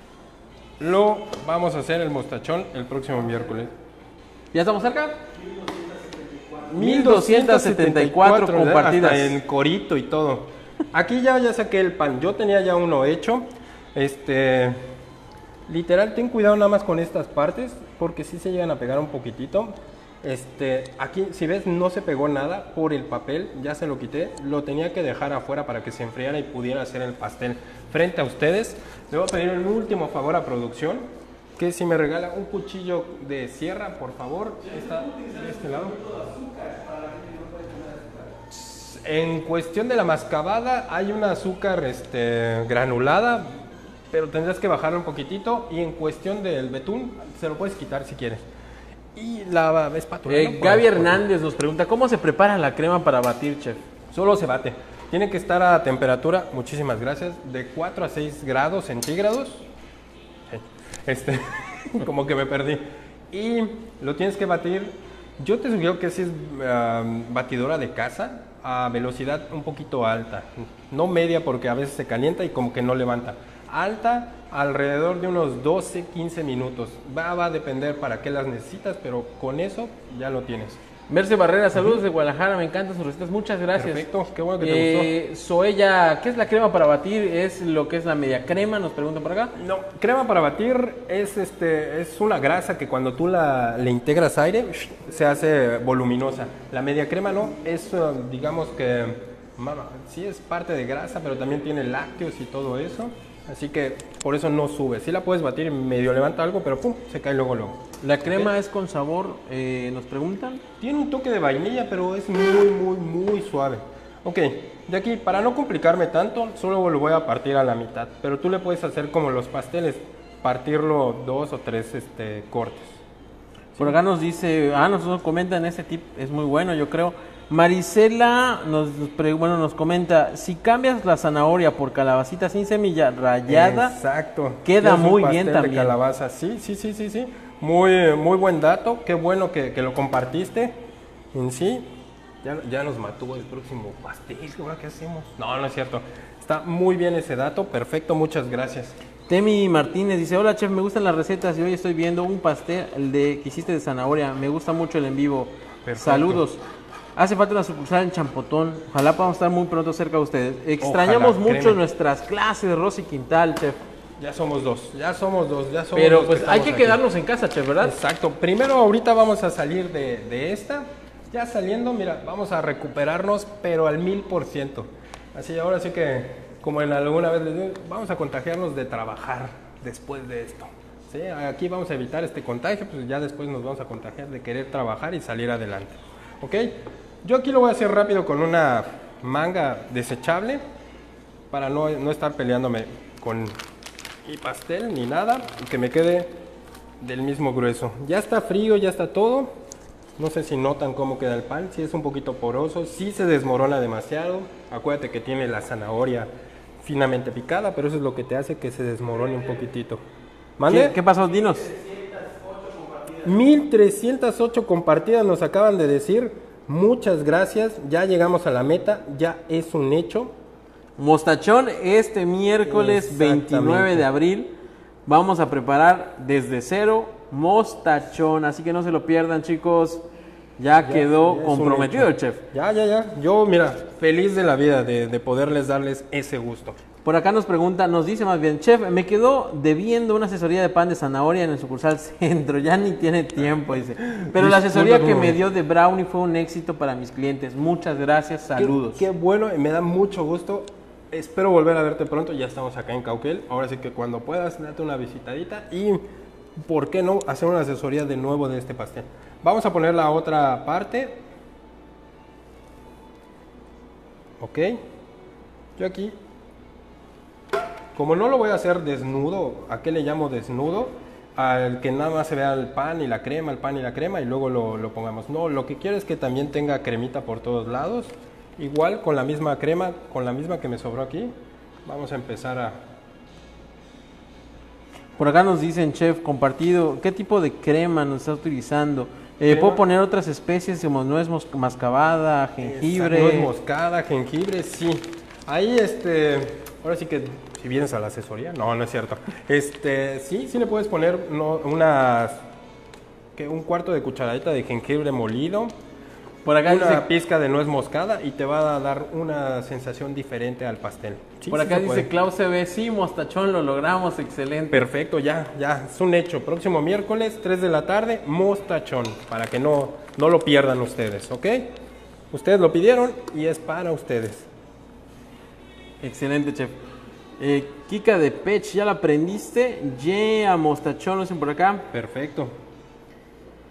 Lo vamos a hacer el mostachón el próximo miércoles. ¿ya estamos cerca? mil doscientas setenta y cuatro ¿verdad? compartidas. Hasta en corito y todo. Aquí ya, ya saqué el pan. Yo tenía ya uno hecho. Este, literal, ten cuidado nada más con estas partes porque sí se llegan a pegar un poquitito. Este, aquí, si ves, no se pegó nada por el papel. Ya se lo quité. Lo tenía que dejar afuera para que se enfriara y pudiera hacer el pastel frente a ustedes. Le voy a pedir un último favor a producción, que si me regala un cuchillo de sierra, por favor. Está de este lado. En cuestión de la mascabada, hay un azúcar este, granulada, pero tendrás que bajarlo un poquitito. Y en cuestión del betún, se lo puedes quitar si quieres. Y la espátula. Eh, ¿no? Gaby Hernández nos pregunta, ¿cómo se prepara la crema para batir, chef? Solo se bate. Tiene que estar a temperatura, muchísimas gracias, de cuatro a seis grados centígrados. Sí. Este, como que me perdí. Y lo tienes que batir. Yo te sugiero que si es uh, batidora de casa, a velocidad un poquito alta. No media porque a veces se calienta y como que no levanta. Alta, alrededor de unos doce, quince minutos. Va, va a depender para qué las necesitas, pero con eso ya lo tienes. Merce Barrera, saludos uh-huh. de Guadalajara, me encantan sus recetas, muchas gracias. Perfecto, qué bueno que te eh, gustó. Zoella, ¿qué es la crema para batir? ¿Es lo que es la media crema? Nos preguntan por acá. No, crema para batir es, este, es una grasa que cuando tú la, le integras aire, se hace voluminosa. La media crema no, es digamos que, mama, sí es parte de grasa, pero también tiene lácteos y todo eso. Así que por eso no sube. Sí la puedes batir, medio levanta algo, pero pum, se cae luego luego. ¿La crema ¿Okay? es con sabor? Eh, ¿Nos preguntan? Tiene un toque de vainilla, pero es muy, muy, muy suave. Ok, de aquí, para no complicarme tanto, solo lo voy a partir a la mitad. Pero tú le puedes hacer como los pasteles, partirlo dos o tres este, cortes. Por acá nos dice, ah, nos comentan ese tip, es muy bueno, yo creo. Marisela nos, bueno, nos comenta, si cambias la zanahoria por calabacita sin semilla rallada, exacto, queda muy bien también. De calabaza, sí, sí, sí, sí, sí, muy, muy buen dato, qué bueno que, que lo compartiste. En sí, ya, ya nos mató el próximo pastel, ¿ahora qué hacemos? No, no es cierto, está muy bien ese dato, perfecto, muchas gracias. Temi Martínez dice, hola chef, me gustan las recetas y hoy estoy viendo un pastel, el de que hiciste de zanahoria, me gusta mucho el en vivo. Perfecto. Saludos. Hace falta una sucursal en Champotón. Ojalá podamos estar muy pronto cerca de ustedes. Extrañamos Ojalá, mucho créeme. nuestras clases de Rosy Quintal, chef. Ya somos dos, ya somos dos, ya somos Pero dos pues que hay que aquí. quedarnos en casa, chef, ¿verdad? Exacto. Primero ahorita vamos a salir de, de esta. Ya saliendo, mira, vamos a recuperarnos, pero al mil por ciento. Así, ahora sí que, como en alguna vez les digo, vamos a contagiarnos de trabajar después de esto. ¿Sí? Aquí vamos a evitar este contagio, pues ya después nos vamos a contagiar de querer trabajar y salir adelante. ¿Ok? Yo aquí lo voy a hacer rápido con una manga desechable para no, no estar peleándome con mi pastel ni nada y que me quede del mismo grueso. Ya está frío, ya está todo. No sé si notan cómo queda el pan, si es un poquito poroso, si se desmorona demasiado. Acuérdate que tiene la zanahoria finamente picada, pero eso es lo que te hace que se desmorone un poquitito. ¿Mande? ¿Qué, ¿Qué pasó? Dinos. mil trescientas ocho compartidas nos acaban de decir. Muchas gracias, ya llegamos a la meta, ya es un hecho. Mostachón este miércoles veintinueve de abril. Vamos a preparar desde cero mostachón, así que no se lo pierdan, chicos. Ya, ya quedó ya comprometido el chef. Ya, ya, ya. Yo, mira, feliz de la vida de, de poderles darles ese gusto. Por acá nos pregunta, nos dice más bien, chef, me quedó debiendo una asesoría de pan de zanahoria en el sucursal centro, ya ni tiene tiempo, dice. Pero la asesoría que me dio de brownie fue un éxito para mis clientes. Muchas gracias, saludos. Qué, qué bueno, me da mucho gusto. Espero volver a verte pronto, ya estamos acá en Cauquel. Ahora sí que cuando puedas, date una visitadita y, ¿por qué no?, hacer una asesoría de nuevo de este pastel. Vamos a poner la otra parte. Ok. Yo aquí... Como no lo voy a hacer desnudo, ¿a qué le llamo desnudo? Al que nada más se vea el pan y la crema, el pan y la crema y luego lo, lo pongamos. No, lo que quiero es que también tenga cremita por todos lados. Igual con la misma crema, con la misma que me sobró aquí. Vamos a empezar a... Por acá nos dicen, chef, compartido, ¿qué tipo de crema nos está utilizando? Eh, ¿Puedo poner otras especies como nuez mascabada, jengibre? Nuez moscada, jengibre, sí. Ahí, este... Ahora sí que... Si vienes a la asesoría, no, no es cierto. Este, sí, sí le puedes poner no, unas, que un cuarto de cucharadita de jengibre molido, por acá una dice, pizca de nuez moscada y te va a dar una sensación diferente al pastel. Sí, por acá sí dice Klaus C B, sí, mostachón, lo logramos, excelente. Perfecto, ya, ya, es un hecho. Próximo miércoles, tres de la tarde, mostachón, para que no, no lo pierdan ustedes, ¿ok? Ustedes lo pidieron y es para ustedes. Excelente, chef. Eh, Kika de Pech, ¿ya la aprendiste? Yeah, mostachón, lo dicen por acá. Perfecto.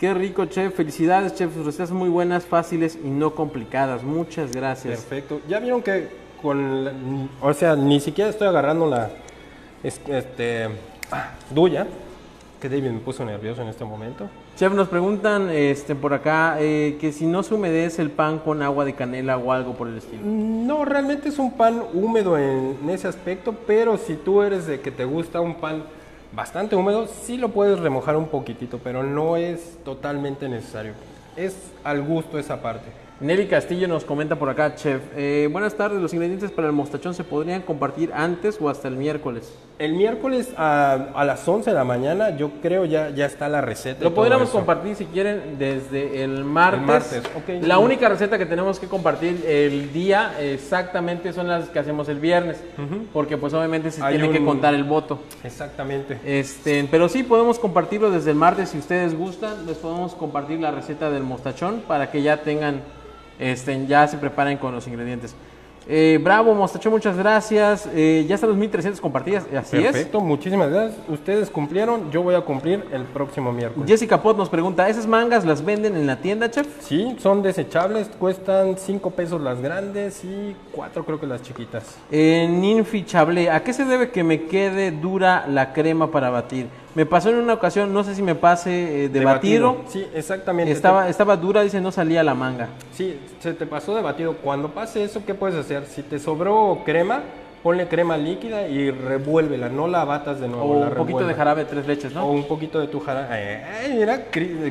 Qué rico, chef. Felicidades, chef. Sus recetas son muy buenas, fáciles y no complicadas. Muchas gracias. Perfecto. Ya vieron que con, la, o sea, ni siquiera estoy agarrando la, este, ah, duya, que David me puso nervioso en este momento. Chef, nos preguntan este, por acá eh, que si no se humedece el pan con agua de canela o algo por el estilo. No, realmente es un pan húmedo en, en ese aspecto, pero si tú eres de que te gusta un pan bastante húmedo, sí lo puedes remojar un poquitito, pero no es totalmente necesario. Es al gusto esa parte. Nelly Castillo nos comenta por acá, chef. Eh, buenas tardes, ¿los ingredientes para el mostachón se podrían compartir antes o hasta el miércoles? El miércoles a, a las once de la mañana, yo creo ya, ya está la receta. Lo podríamos compartir si quieren desde el martes. El martes, ok. La única receta que tenemos que compartir el día exactamente son las que hacemos el viernes, uh-huh. porque pues obviamente se Hay tiene un... que contar el voto. Exactamente. Este, pero sí podemos compartirlo desde el martes si ustedes gustan. Les podemos compartir la receta del mostachón para que ya tengan... Este, ya se preparen con los ingredientes. Eh, bravo, Mostachón, muchas gracias. Eh, ya están los mil trescientas compartidas, así Perfecto, es. Perfecto, muchísimas gracias. Ustedes cumplieron, yo voy a cumplir el próximo miércoles. Jessica Pot nos pregunta, ¿esas mangas las venden en la tienda, chef? Sí, son desechables, cuestan cinco pesos las grandes y cuatro creo que las chiquitas. Eh, Ninfi Chablé, ¿a qué se debe que me quede dura la crema para batir? Me pasó en una ocasión, no sé si me pase eh, de, de batido. batido. Sí, exactamente. Estaba, estaba dura, dice, no salía la manga. Sí, se te pasó de batido. Cuando pase eso, ¿qué puedes hacer? Si te sobró crema, ponle crema líquida y revuélvela, no la batas de nuevo. O la un poquito revuelve. de jarabe tres leches, ¿no? O un poquito de tu jarabe. Ay, mira,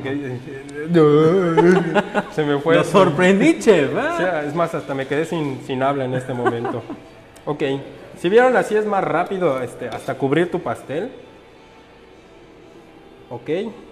se me fue. Lo sorprendí, chef. ¿eh? O sea, es más, hasta me quedé sin, sin habla en este momento. Ok, si vieron así es más rápido este, hasta cubrir tu pastel. Ok.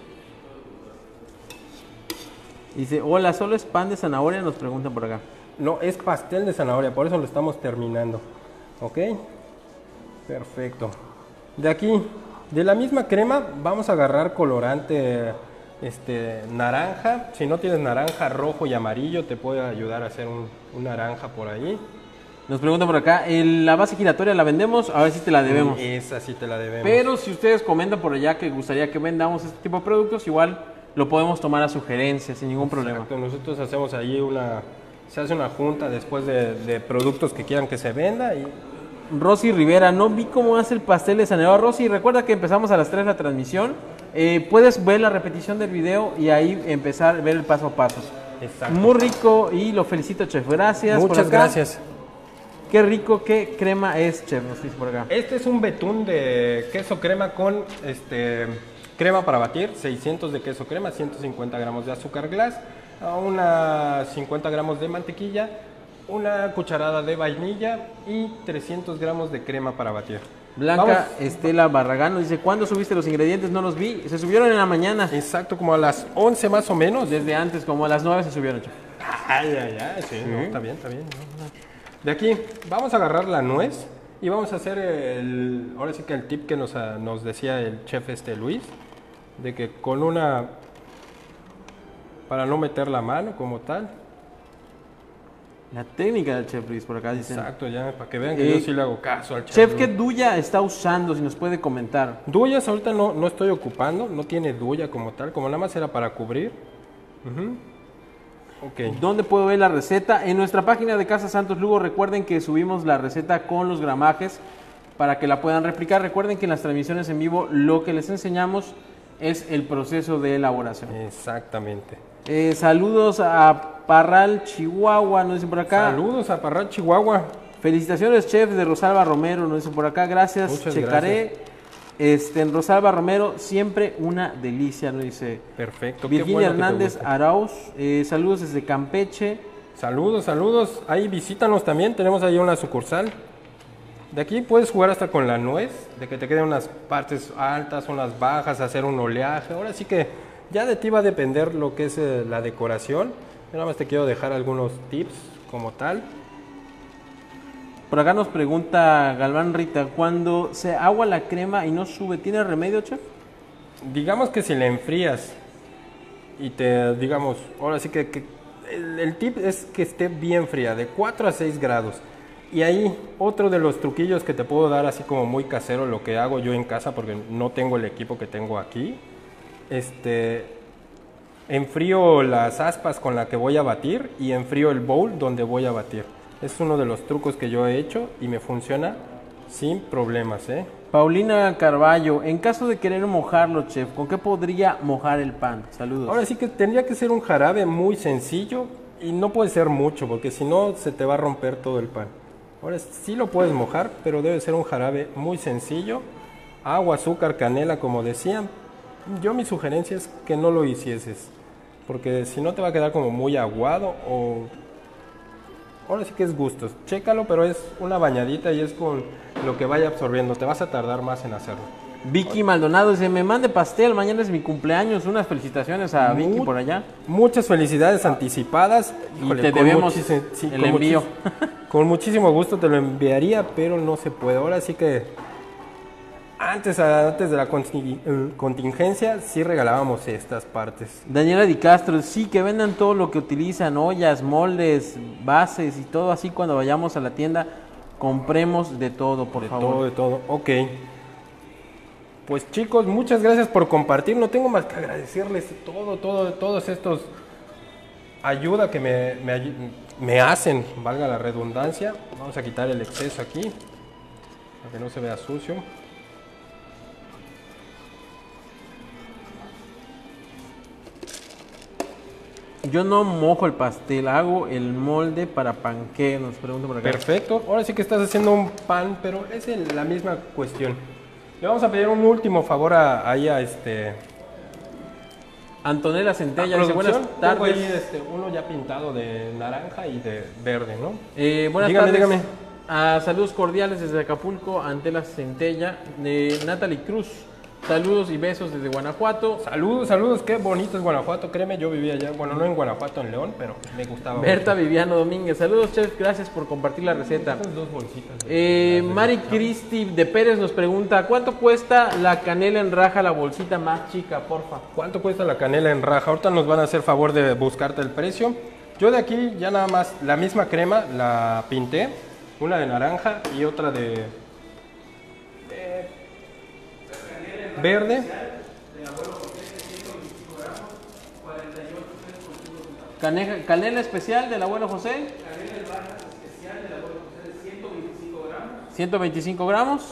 Dice, hola, ¿solo es pan de zanahoria? Nos preguntan por acá. No, es pastel de zanahoria, por eso lo estamos terminando. Ok. Perfecto. De aquí, de la misma crema, vamos a agarrar colorante este, naranja. Si no tienes naranja, rojo y amarillo, te puede ayudar a hacer un, un naranja por ahí. Nos preguntan por acá, ¿la base giratoria la vendemos? A ver si te la debemos. Esa sí te la debemos. Pero si ustedes comentan por allá que gustaría que vendamos este tipo de productos, igual lo podemos tomar a sugerencia sin ningún problema. Exacto, nosotros hacemos ahí una, se hace una junta después de, de productos que quieran que se venda. Y... Rosy Rivera, no vi cómo hace el pastel de zanahoria. Rosy, recuerda que empezamos a las tres la transmisión. Eh, puedes ver la repetición del video y ahí empezar a ver el paso a paso. Exacto. Muy rico y lo felicito, chef. Gracias. Muchas gracias. Qué rico, qué crema es, chef, nos dice por acá. Este es un betún de queso crema con este crema para batir, seiscientos de queso crema, ciento cincuenta gramos de azúcar glass, unas cincuenta gramos de mantequilla, una cucharada de vainilla y trescientos gramos de crema para batir. Blanca Vamos. Estela Barragán nos dice, ¿cuándo subiste los ingredientes? No los vi, se subieron en la mañana. Exacto, como a las once más o menos. Desde antes, como a las nueve se subieron, chef. Ay, ay, ay, sí, sí. No, está bien, está bien. No, no. De aquí vamos a agarrar la nuez y vamos a hacer el, ahora sí que el tip que nos, nos decía el chef este Luis, de que con una, para no meter la mano como tal. La técnica del chef Luis, por acá dicen. Exacto, ya, para que vean que eh, yo sí le hago caso al chef. Chef, ¿qué duya está usando? Si nos puede comentar. Duyas ahorita no, no estoy ocupando, no tiene duya como tal, como nada más era para cubrir. Uh-huh. Okay. ¿Dónde puedo ver la receta? En nuestra página de Casa Santos Lugo. Recuerden que subimos la receta con los gramajes para que la puedan replicar. Recuerden que en las transmisiones en vivo lo que les enseñamos es el proceso de elaboración. Exactamente. Eh, saludos a Parral, Chihuahua, nos dicen por acá. Saludos a Parral, Chihuahua. Felicitaciones, chef, de Rosalba Romero, nos dicen por acá. Gracias, Muchas checaré. Gracias. Este, en Rosalba Romero, siempre una delicia, nos dice. Perfecto. Virginia bueno Hernández Arauz, eh, saludos desde Campeche. Saludos, saludos. Ahí visítanos también, tenemos ahí una sucursal. De aquí puedes jugar hasta con la nuez, de que te queden unas partes altas, unas bajas, hacer un oleaje. Ahora sí que ya de ti va a depender lo que es eh, la decoración. Yo nada más te quiero dejar algunos tips como tal. Por acá nos pregunta Galván Rita, cuando se agua la crema y no sube, ¿tiene remedio, chef? Digamos que si la enfrías y te, digamos, ahora sí que, que el, el tip es que esté bien fría, de cuatro a seis grados. Y ahí otro de los truquillos que te puedo dar así como muy casero, lo que hago yo en casa porque no tengo el equipo que tengo aquí. Este, enfrío las aspas con la que voy a batir y enfrío el bowl donde voy a batir. Es uno de los trucos que yo he hecho y me funciona sin problemas, ¿eh? Paulina Carballo, en caso de querer mojarlo, chef, ¿con qué podría mojar el pan? Saludos. Ahora sí que tendría que ser un jarabe muy sencillo y no puede ser mucho porque si no se te va a romper todo el pan. Ahora sí lo puedes mojar, pero debe ser un jarabe muy sencillo. Agua, azúcar, canela, como decían. Yo mi sugerencia es que no lo hicieses, porque si no te va a quedar como muy aguado o... Ahora sí que es gustos. Chécalo, pero es una bañadita y es con lo que vaya absorbiendo. Te vas a tardar más en hacerlo. Vicky Maldonado dice, me mande pastel, mañana es mi cumpleaños. Unas felicitaciones a Vicky Mu- por allá. Muchas felicidades anticipadas. Y te debemos muchis- sí, el con envío. muchis- con muchísimo gusto te lo enviaría, pero no se puede. Ahora sí que antes, antes de la conti- eh, contingencia sí regalábamos estas partes. Daniela Di Castro, sí, que vendan todo lo que utilizan, ollas, moldes, bases y todo así cuando vayamos a la tienda. Compremos de todo, por De favor. todo, de todo. Ok. Pues chicos, muchas gracias por compartir. No tengo más que agradecerles todo, todo, todos estos ayuda que me, me, ayu- me hacen, valga la redundancia. Vamos a quitar el exceso aquí, para que no se vea sucio. Yo no mojo el pastel, hago el molde para panqué, nos preguntan por acá. Perfecto. Ahora sí que estás haciendo un pan, pero es el- la misma cuestión. Le vamos a pedir un último favor a, ahí a este... Antonella Centella a dice, producción. buenas Tengo tardes. ahí, este, uno ya pintado de naranja y de verde, ¿no? Eh, buenas Dígame, tardes. dígame. Ah, saludos cordiales desde Acapulco, Antela Centella, de Natalie Cruz. Saludos y besos desde Guanajuato. Saludos, saludos, qué bonito es Guanajuato, créeme, yo vivía allá, bueno, no en Guanajuato, en León, pero me gustaba. Berta mucho. Viviano Domínguez, saludos chef, gracias por compartir la receta. Estas dos bolsitas. Eh, Mari Cristi de Pérez nos pregunta, ¿cuánto cuesta la canela en raja, la bolsita más chica, porfa? ¿Cuánto cuesta la canela en raja? Ahorita nos van a hacer favor de buscarte el precio. Yo de aquí ya nada más la misma crema la pinté, una de naranja y otra de, de verde. Caneja- canela especial del abuelo José. ciento veinticinco gramos.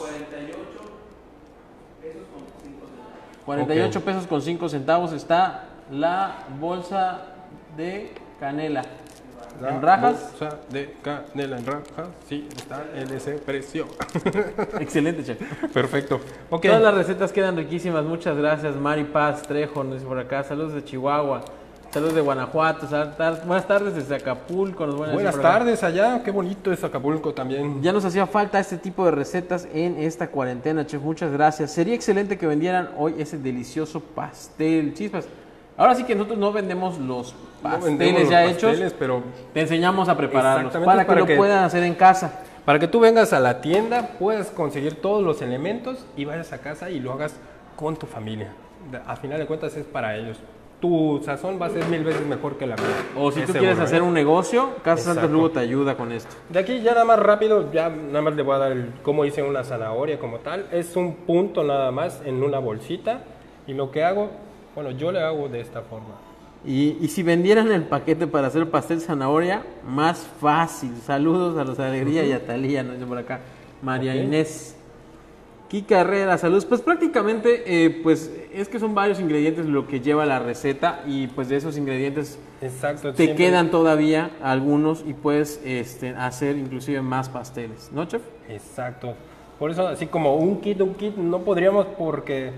cuarenta y ocho pesos con cinco centavos está la bolsa de canela. La ¿En rajas? bolsa de canela en rajas, sí, está en ese precio. Excelente, chef. Perfecto. Ok. Todas las recetas quedan riquísimas. Muchas gracias, Mari Paz Trejo, nos dice por acá. Saludos de Chihuahua. Saludos de Guanajuato. sal- tar- Buenas tardes desde Acapulco. Nos van a decir Buenas por acá. tardes allá, qué bonito es Acapulco también. Ya nos hacía falta este tipo de recetas en esta cuarentena, chef. Muchas gracias. Sería excelente que vendieran hoy ese delicioso pastel. Chispas. Ahora sí que nosotros no vendemos los No pasteles vendemos los ya pasteles, hechos. pero Te enseñamos a prepararlos Exactamente, para que para lo que- puedan hacer en casa. para que tú vengas a la tienda, puedas conseguir todos los elementos y vayas a casa y lo hagas con tu familia. De- A final de cuentas es para ellos. Tu sazón va a ser mil veces mejor que la mía. O si Es tú seguro, quieres hacer ¿eh? un negocio, Casa Santos Exacto. Lugo te ayuda con esto. De aquí ya nada más rápido, ya nada más le voy a dar el, cómo hice una zanahoria como tal. Es un punto nada más en una bolsita y lo que hago, bueno, yo le hago de esta forma. Y, y si vendieran el paquete para hacer pastel zanahoria, más fácil. Saludos a los de Alegría y a Talía, nos dice por acá. María Ok. Inés. Kika Herrera, saludos. Pues prácticamente, eh, pues es que son varios ingredientes lo que lleva la receta y pues de esos ingredientes Exacto. te siempre- quedan todavía algunos y puedes este, hacer inclusive más pasteles, ¿no, chef? Exacto. Por eso, así como un kit, un kit, no podríamos porque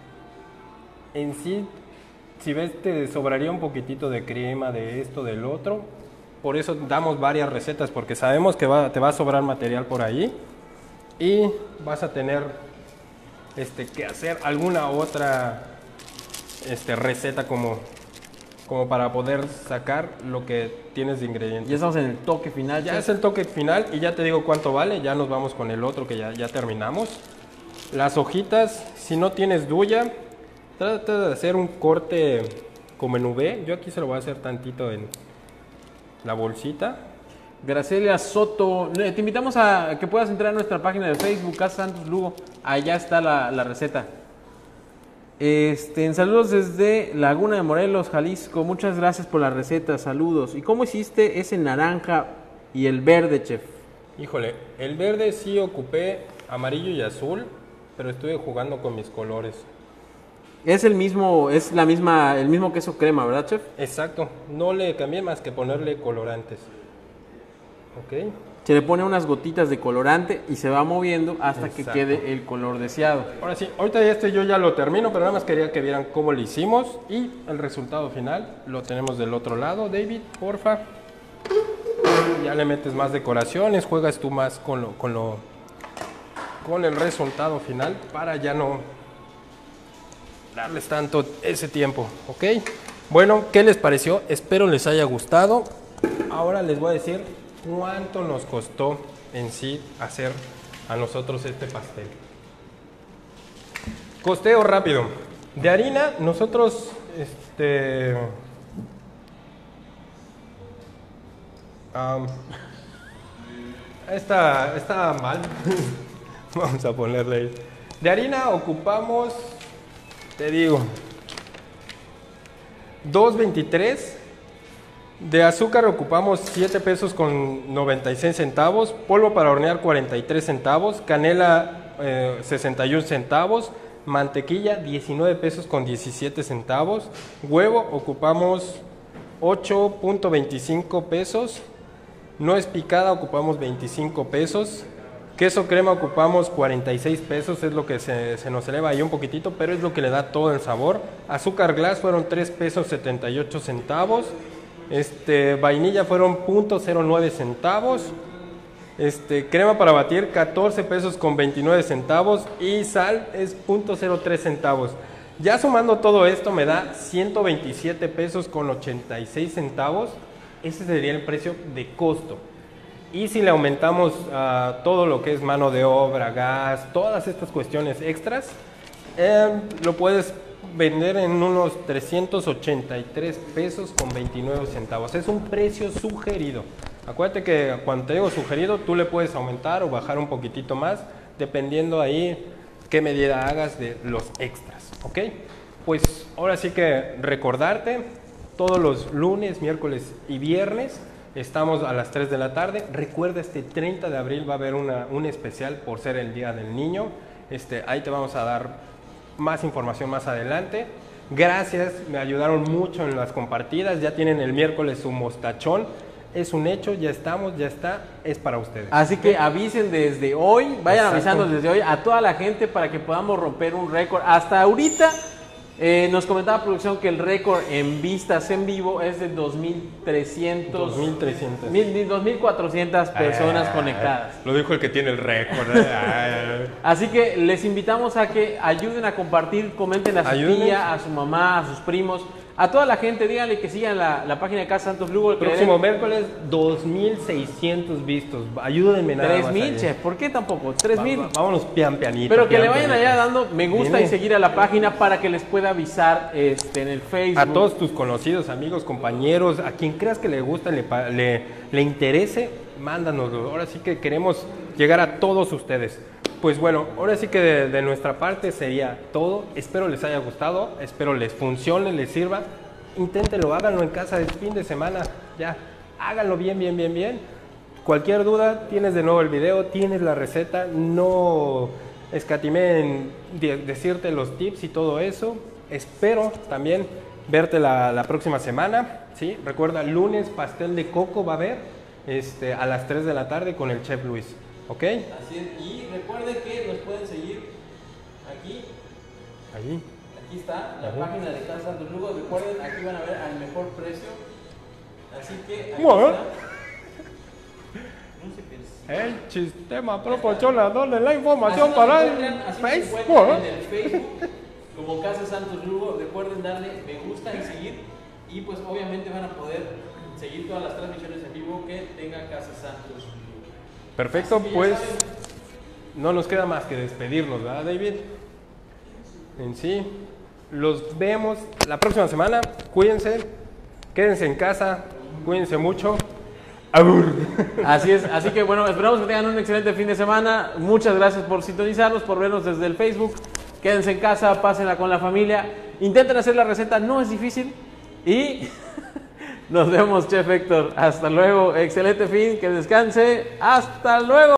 en sí, si ves, te sobraría un poquitito de crema, de esto, del otro. Por eso damos varias recetas, porque sabemos que va, te va a sobrar material por ahí y vas a tener este, que hacer alguna otra este, receta como, como para poder sacar lo que tienes de ingredientes. Ya estamos en el toque final, Ya chef. es el toque final y ya te digo cuánto vale, ya nos vamos con el otro que ya, ya terminamos. Las hojitas, si no tienes duya, trata de hacer un corte como en V. Yo aquí se lo voy a hacer tantito en la bolsita. Graciela Soto, eh, te invitamos a que puedas entrar a nuestra página de Facebook, Casa Santos Lugo. Allá está la, la receta. Este, en saludos desde Laguna de Morelos, Jalisco. Muchas gracias por la receta, saludos. ¿Y cómo hiciste ese naranja y el verde, chef? Híjole, el verde sí ocupé amarillo y azul, pero estuve jugando con mis colores. Es el mismo, es la misma, el mismo queso crema, ¿verdad, chef? Exacto, no le cambié más que ponerle colorantes. Ok. Se le pone unas gotitas de colorante y se va moviendo hasta Exacto. que quede el color deseado. Ahora sí, ahorita este yo ya lo termino, pero nada más quería que vieran cómo lo hicimos y el resultado final lo tenemos del otro lado. David, porfa. Ya le metes más decoraciones, juegas tú más con lo, con lo, con el resultado final para ya no darles tanto ese tiempo, ¿ok? Bueno, ¿qué les pareció? Espero les haya gustado. Ahora les voy a decir cuánto nos costó en sí hacer a nosotros este pastel. Costeo rápido. De harina, nosotros, este... Um, esta, está mal. Vamos a ponerle ahí. De harina ocupamos, te digo, dos veintitrés. De azúcar ocupamos siete pesos con noventa y seis centavos. Polvo para hornear cuarenta y tres centavos. Canela eh, sesenta y un centavos. Mantequilla diecinueve pesos con diecisiete centavos. Huevo ocupamos ocho punto veinticinco pesos. Nuez picada ocupamos veinticinco pesos. Queso crema ocupamos cuarenta y seis pesos, es lo que se, se nos eleva ahí un poquitito, pero es lo que le da todo el sabor. Azúcar glass fueron tres pesos setenta y ocho centavos. Este, vainilla fueron punto cero nueve centavos. Este, crema para batir catorce pesos con veintinueve centavos y sal es punto cero tres centavos. Ya sumando todo esto me da ciento veintisiete pesos con ochenta y seis centavos. Ese sería el precio de costo. Y si le aumentamos uh, todo lo que es mano de obra, gas, todas estas cuestiones extras, eh, lo puedes vender en unos trescientos ochenta y tres pesos con veintinueve centavos. Es un precio sugerido. Acuérdate que cuando te digo sugerido, tú le puedes aumentar o bajar un poquitito más, dependiendo ahí qué medida hagas de los extras, ¿ok? Pues ahora sí que recordarte, todos los lunes, miércoles y viernes estamos a las tres de la tarde. Recuerda, este treinta de abril va a haber una, un especial por ser el Día del Niño. Este, ahí te vamos a dar más información más adelante. Gracias, me ayudaron mucho en las compartidas. Ya tienen el miércoles su mostachón. Es un hecho, ya estamos, ya está, es para ustedes. Así que avisen desde hoy, vayan Exacto. avisando desde hoy a toda la gente para que podamos romper un récord. Hasta ahorita eh, nos comentaba producción que el récord en vistas en vivo es de dos mil trescientos, dos mil trescientos. dos mil cuatrocientas personas Ah, conectadas. Lo dijo el que tiene el récord. ¿eh? Así que les invitamos a que ayuden a compartir, comenten a su Ayúdenos. tía, a su mamá, a sus primos, a toda la gente. Díganle que sigan la, la página de Casa Santos Lugo. El próximo miércoles, dos mil seiscientos vistos. Ayúdenme nada tres más. mil, ahí. chef, ¿por qué tampoco? tres mil. Va- va- Vámonos pian pianito. Pero que pian le vayan pianito. allá dando me gusta Dime. y seguir a la página para que les pueda avisar este, en el Facebook. A todos tus conocidos, amigos, compañeros, a quien creas que le gusta, le, pa- le, le interese, mándanoslo. Ahora sí que queremos llegar a todos ustedes. Pues bueno, ahora sí que de, de nuestra parte sería todo. Espero les haya gustado, espero les funcione, les sirva. Inténtenlo, háganlo en casa el fin de semana, ya, háganlo bien, bien, bien, bien. Cualquier duda, tienes de nuevo el video, tienes la receta, no escatimé en de- decirte los tips y todo eso. Espero también verte la, la próxima semana, ¿sí? Recuerda, lunes pastel de coco va a haber este, a las tres de la tarde con el chef Luis, ¿ok? Así es. Y recuerden que nos pueden seguir aquí. Ahí. Aquí está la Ajá. página de Casa Santos Lugo. Recuerden, aquí van a ver al mejor precio. Así que aquí Bueno. está. No se pierda. El sistema proporcionador de la información Así nos para encuentran- el así nos Facebook. encuentran en el Facebook como Casa Santos Lugo. Recuerden darle me gusta y seguir, y pues obviamente van a poder seguir todas las transmisiones en vivo que tenga Casa Santos Lugo. Perfecto, Así que ya pues saben, no nos queda más que despedirnos, ¿verdad, David? En sí, los vemos la próxima semana. Cuídense, quédense en casa, cuídense mucho. Abur. Así es, así que bueno, esperamos que tengan un excelente fin de semana. Muchas gracias por sintonizarnos, por vernos desde el Facebook. quédense en casa, pásenla con la familia, intenten hacer la receta, no es difícil. Y nos vemos, Chef Héctor. Hasta luego, excelente fin, que descanse. Hasta luego.